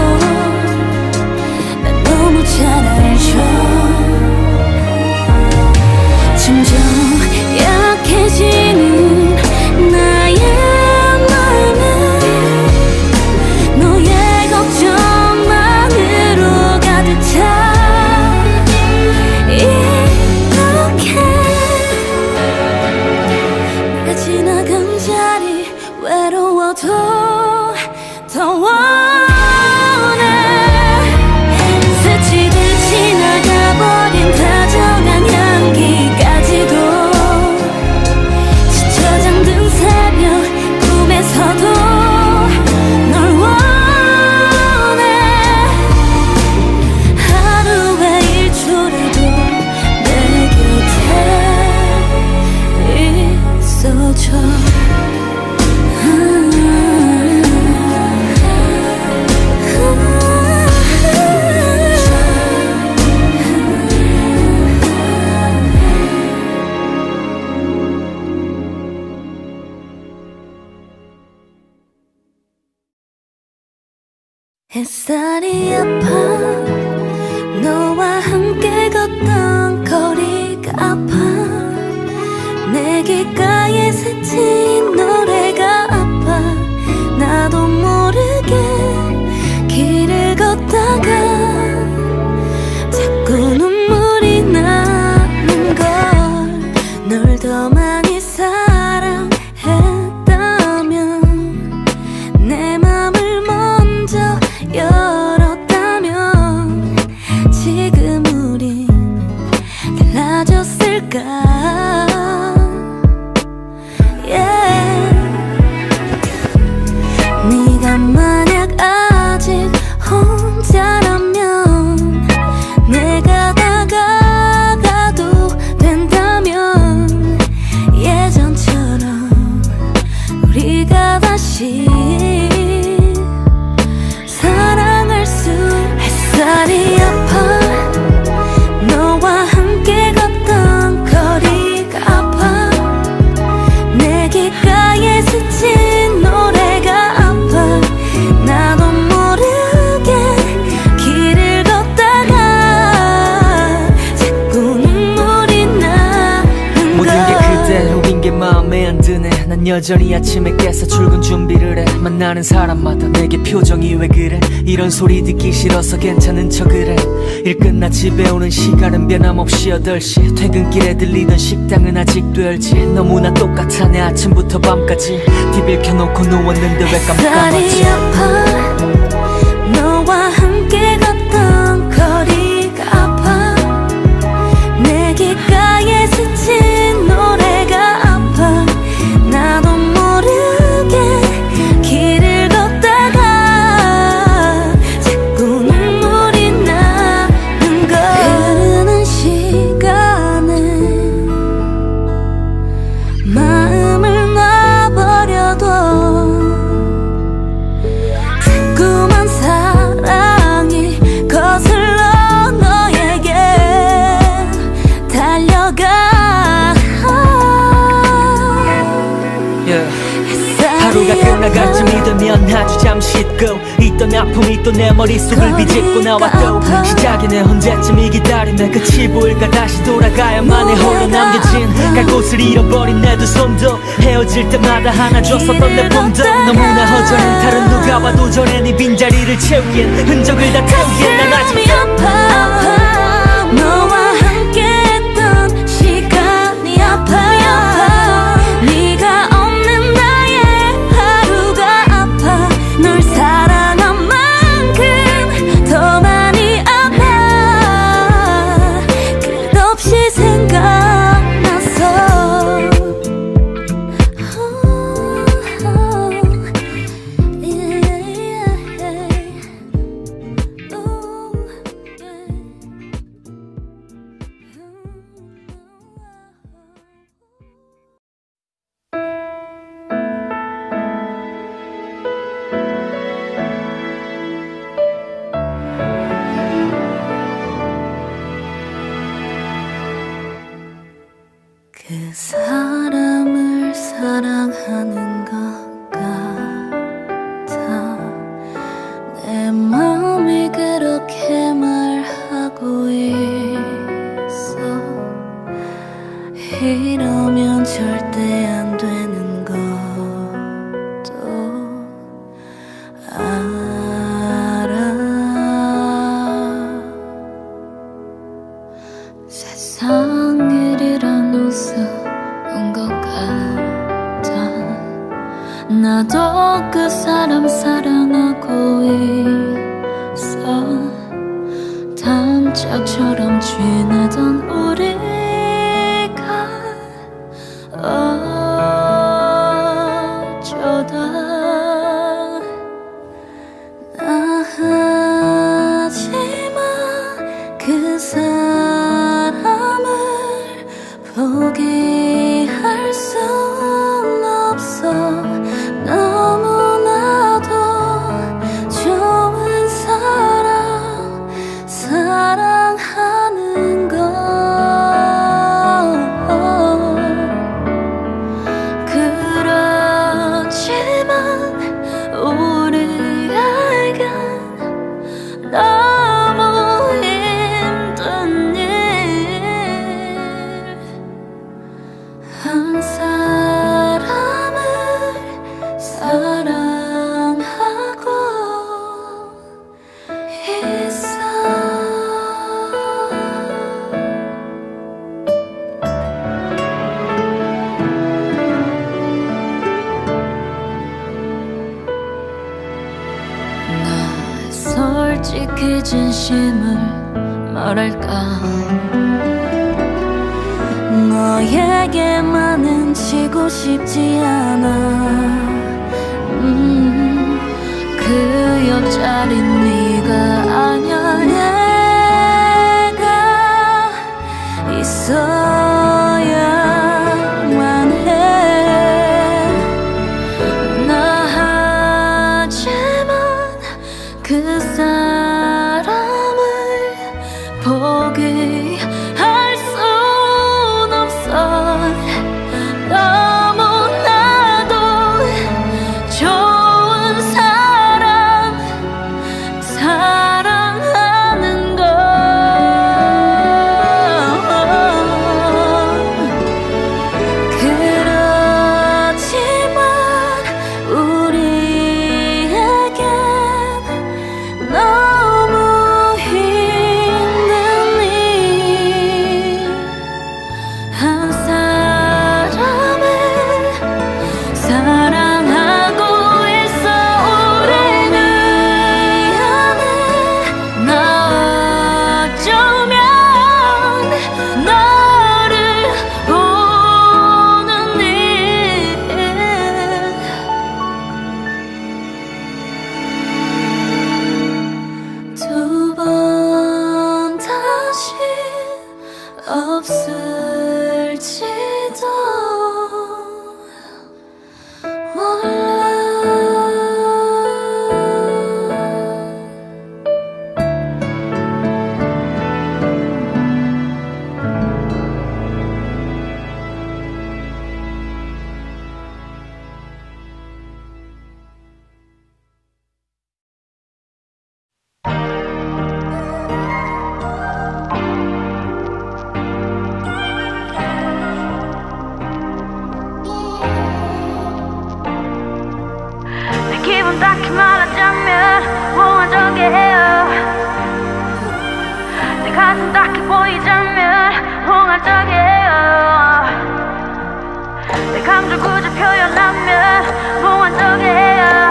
난 너무 잘 알죠. 점점 약해지는 나의 마음은 너의 걱정만으로 가득 차. 이렇게 내가 지나간 자리 외로워도 더 원해. 스치듯 지나가버린 다정한 향기까지도 지쳐 잠든 새벽 꿈에서도 널 원해. 하루에 일 초라도 내 곁에 있어줘. 햇살이 아파. 너와 함께 걷던 거리가 아파. 내 귓가에 스친 노래가 아파. 나도 모르게 길을 걷다가 자꾸 눈물이 나는 걸. 널 더 많이 사랑했다면 내 맘을 먼저 열었다면 지금 우린 달라졌을까. 없이 사랑할 수 햇살이 아파 너와 함께 걷던 거리가 아파 내 귓가에 스친 노래가 아파 나도 모르게 길을 걷다가 자꾸 눈물이 나는 모든 게 걸 그대로인 게 마음에 안 드네 난 여전히 아침에 깨서 출근 준비를 해 만나는 사람마다 내게 표정이 왜 그래 이런 소리 듣기 싫어서 괜찮은 척을 해 일 끝나 집에 오는 시간은 변함없이 여덟 시 퇴근길에 들리던 식당은 아직도 열지 너무나 똑같아 내 아침부터 밤까지 티비를 켜놓고 누웠는데 왜 깜깜하지 햇살이 아파 너와 함께 걷던 거리가 아파 내 귓가에 스친 노래가 아파 나도 모르게 길을 걷다가 자꾸 눈물이 나는 걸 흐르는 시간에 마음을 놔버려도 자꾸만 사랑이 거슬러 너에게 달려가 하루가 끝나갈 쯤이 되면 아주 잠시 잊고 있던 아픔이 또 내 머릿속을 비집고 나와 또 시작이 내 언제쯤 이 기다림의 끝이 보일까 다시 돌아가야만 해 홀로 남겨진 갈 곳을 잃어버린 내 두 손도 헤어질 때마다 하나 줬었던 내 봄도 너무나 허전해 다른 누가 와도 전에 네 빈자리를 채우긴 흔적을 다 태우긴 난 아직 아파 너와 함께 했던 시간이 아파 네가 없는 나의 하루가 아파 널 사랑한 만큼 더 많이 아파 끝없이 생각나서 그 사람을 사랑하는 것 같아 내 마음이 그렇게 말하고 있어 이러면 절대 안 되는 것도 알아 세상 일이란 우스운 것 같아 나도 그 사람 사랑하고 있어 단짝처럼 지내던 우리가 어쩌다 나 하지만 그 사람을 포기할 순 없어 너무나도 좋은 사람 사랑하는 걸 그렇지만 우리에겐 너무 힘든 일 한 사람을 사랑하고 있어 나 솔직히 진심을 말할까 너에게만은 지고 싶지 않아 음, 그 옆자리는 네가 아냐 내가 있어야만 해 나 기분 딱히 말하자면 몽환적이에요. 내 가슴 딱히 보이자면 몽환적이에요. 내 감정 굳이 표현하면 몽환적이에요.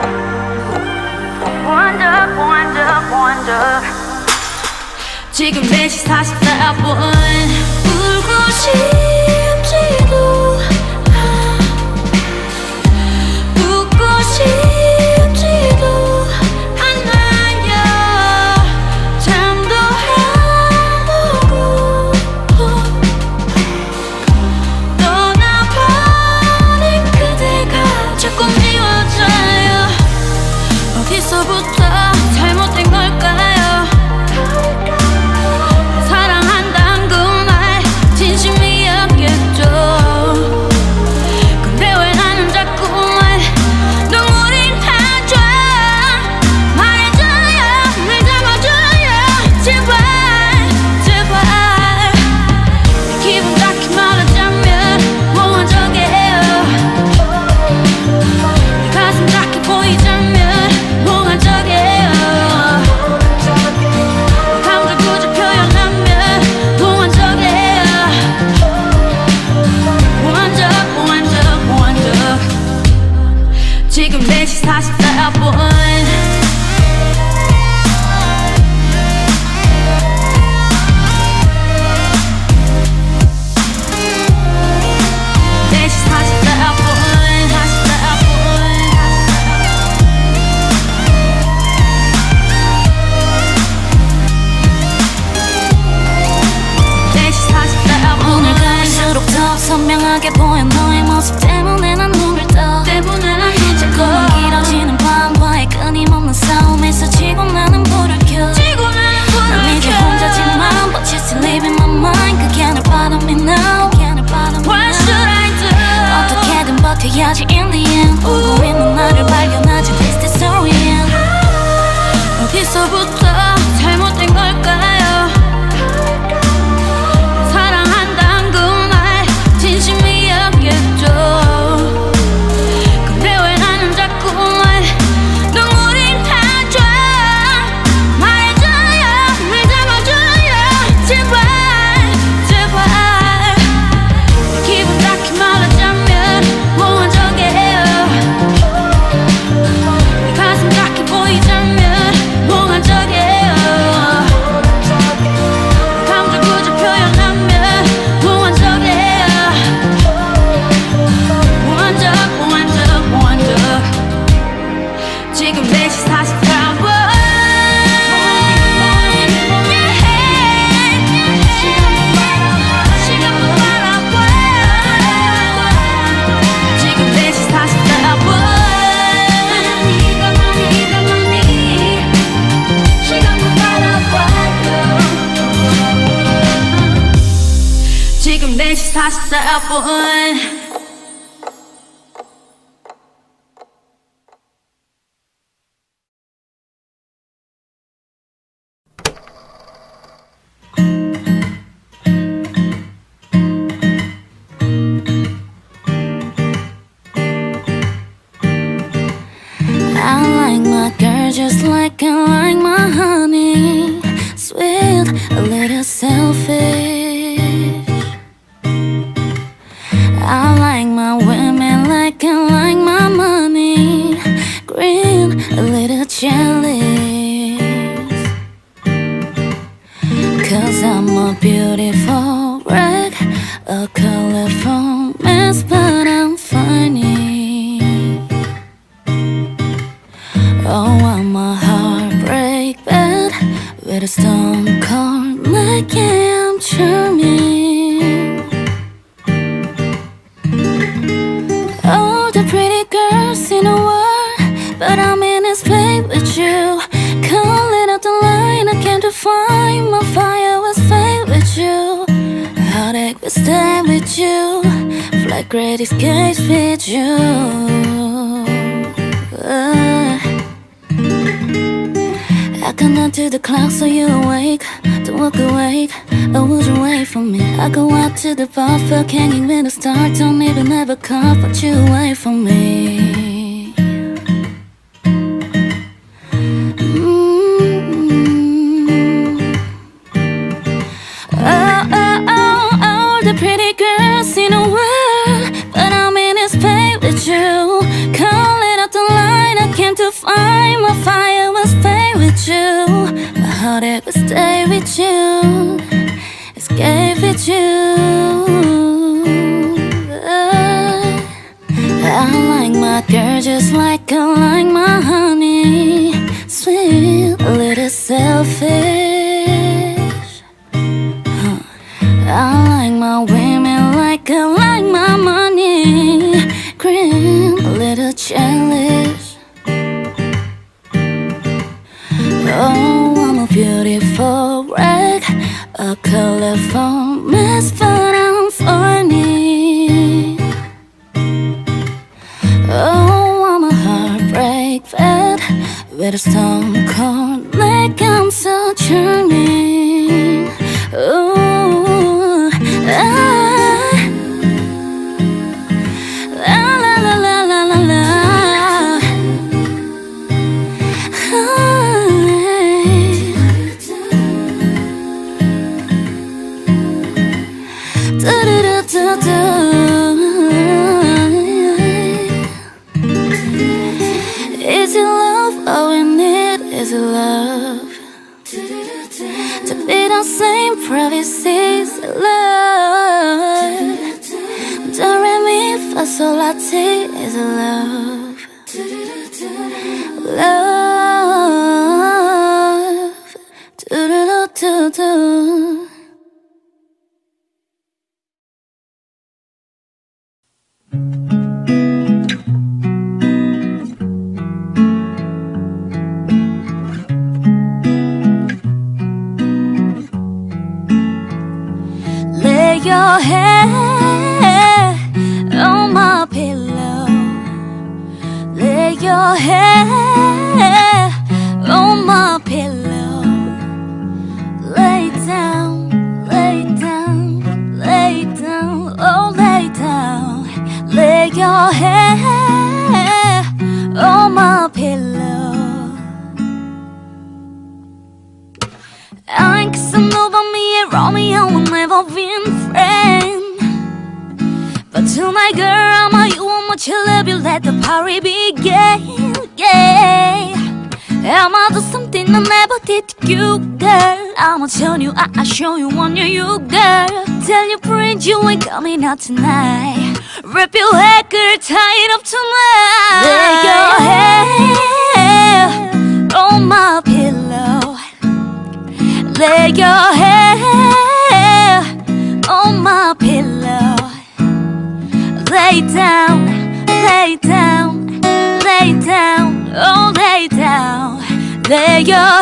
몽환적 몽환적 몽환적. 지금 네 시 사십사 분 울고 싶지도 웃고 싶지도 않아요. 잠도 안 오고 떠나버린 그대가 자꾸 미워져요. 어디서부터 잘못된 걸까요? 사랑한다는 그 말 진심이었겠죠. 근데 왜 나는 자꾸만 눈물이 나죠? 말해줘요, 날 잡아줘요. 제발 제발. 내 기분 딱히 말하자면 몽환적이에요. 내 가슴 딱히 보이자면 몽환적이에요. 내 감정 굳이 표현하면 몽환적이에요. 몽환적 몽환적 몽환적. 지금 네 시 사십사 분 네 시 사십사 분 사십사 분 네 시 사십사 분. 오늘 갈수록 더 선명하게 보여 너의 모습 때문에 난 눈을 떠. 때문에 난 눈을 떠. 자꾸만 길어지는 밤과의 끊임없는 싸움에서 지고 나는 불을 켜. 지고 나는 불을 난 이제 켜. 혼자지만 but you still live in my mind. 그게 널 bother me now. What should I do? 어떻게든 버텨야지 in the end. 울고 있는 나를 발견하지 this the story end. 어디서부터 잘못된 걸까요? 사랑한다는 그 말 진심이었겠죠. 근데 왜 나는 자꾸만 눈물이 나죠? 말해줘요, 날 잡아줘요. 제발 제발. 내 기분 딱히 말하자면 몽환적이에요. 내 가슴 딱히 보이자면 몽환적이에요. 내 감정 굳이 표현하면 몽환적이에요. 몽환적 몽환적 몽환적. 지금 네 시 사십사 분 시간만 바라봐. 지금 네 시 사십사 분 시간만 바라봐요. 지금 네 시 사십사 분 I like my girl just like I like my honey. Sweet, a little selfish. I like my women like I like my money. Green, a little jealous. Cause I'm a beautiful wreck, a colorful mess, but I'm funny. Oh, I'm a heartbreak bed with a stone cold neck, yeah, I'm charming. All the pretty girls in the world, but I'm in this place with you. Calling out the line, I came to find my fire was fade with you. Heartache will stay with you, flight great escapes with you. uh. I come down to the clock so you awake. Don't walk awake, or would you wait for me? I go out to the bar, fuck hanging with the stars. Don't even have a cup, but you wait for me. thought it would stay with you, escape with you. I like my girl just like I like my honey, sweet, a little selfish. Huh. I like my women like I like my money, grim, a little jealous. Oh, I'm a beautiful wreck, a colorful mess, but I'm funny. Oh, I'm a heartbreak vet with a stone cold leg, I'm so charming. Ooh, I, la la la la la la la. Do do do do do. Is it love? All we need is love. To be the same privacy is love. Do re mi fa sol la ti is love. Love. Do do do do do. Lay your head on my pillow. Lay your head on my pillow. Lay down, lay down, lay down, oh lay down. Lay your head on my pillow. I ain't Casanova, me and Romeo will never been friends. But tonight, girl, I'ma you I'ma chill if you let the party begin. Yeah, I'ma do something I never did to you, girl. I'ma tell you, I I show you on you, you girl. Tell your friends you ain't coming out tonight. Rip your hair, girl, tie it up tonight. Lay your head on my pillow. Lay your head on my pillow. Lay down, lay down, lay down, oh lay down. Lay your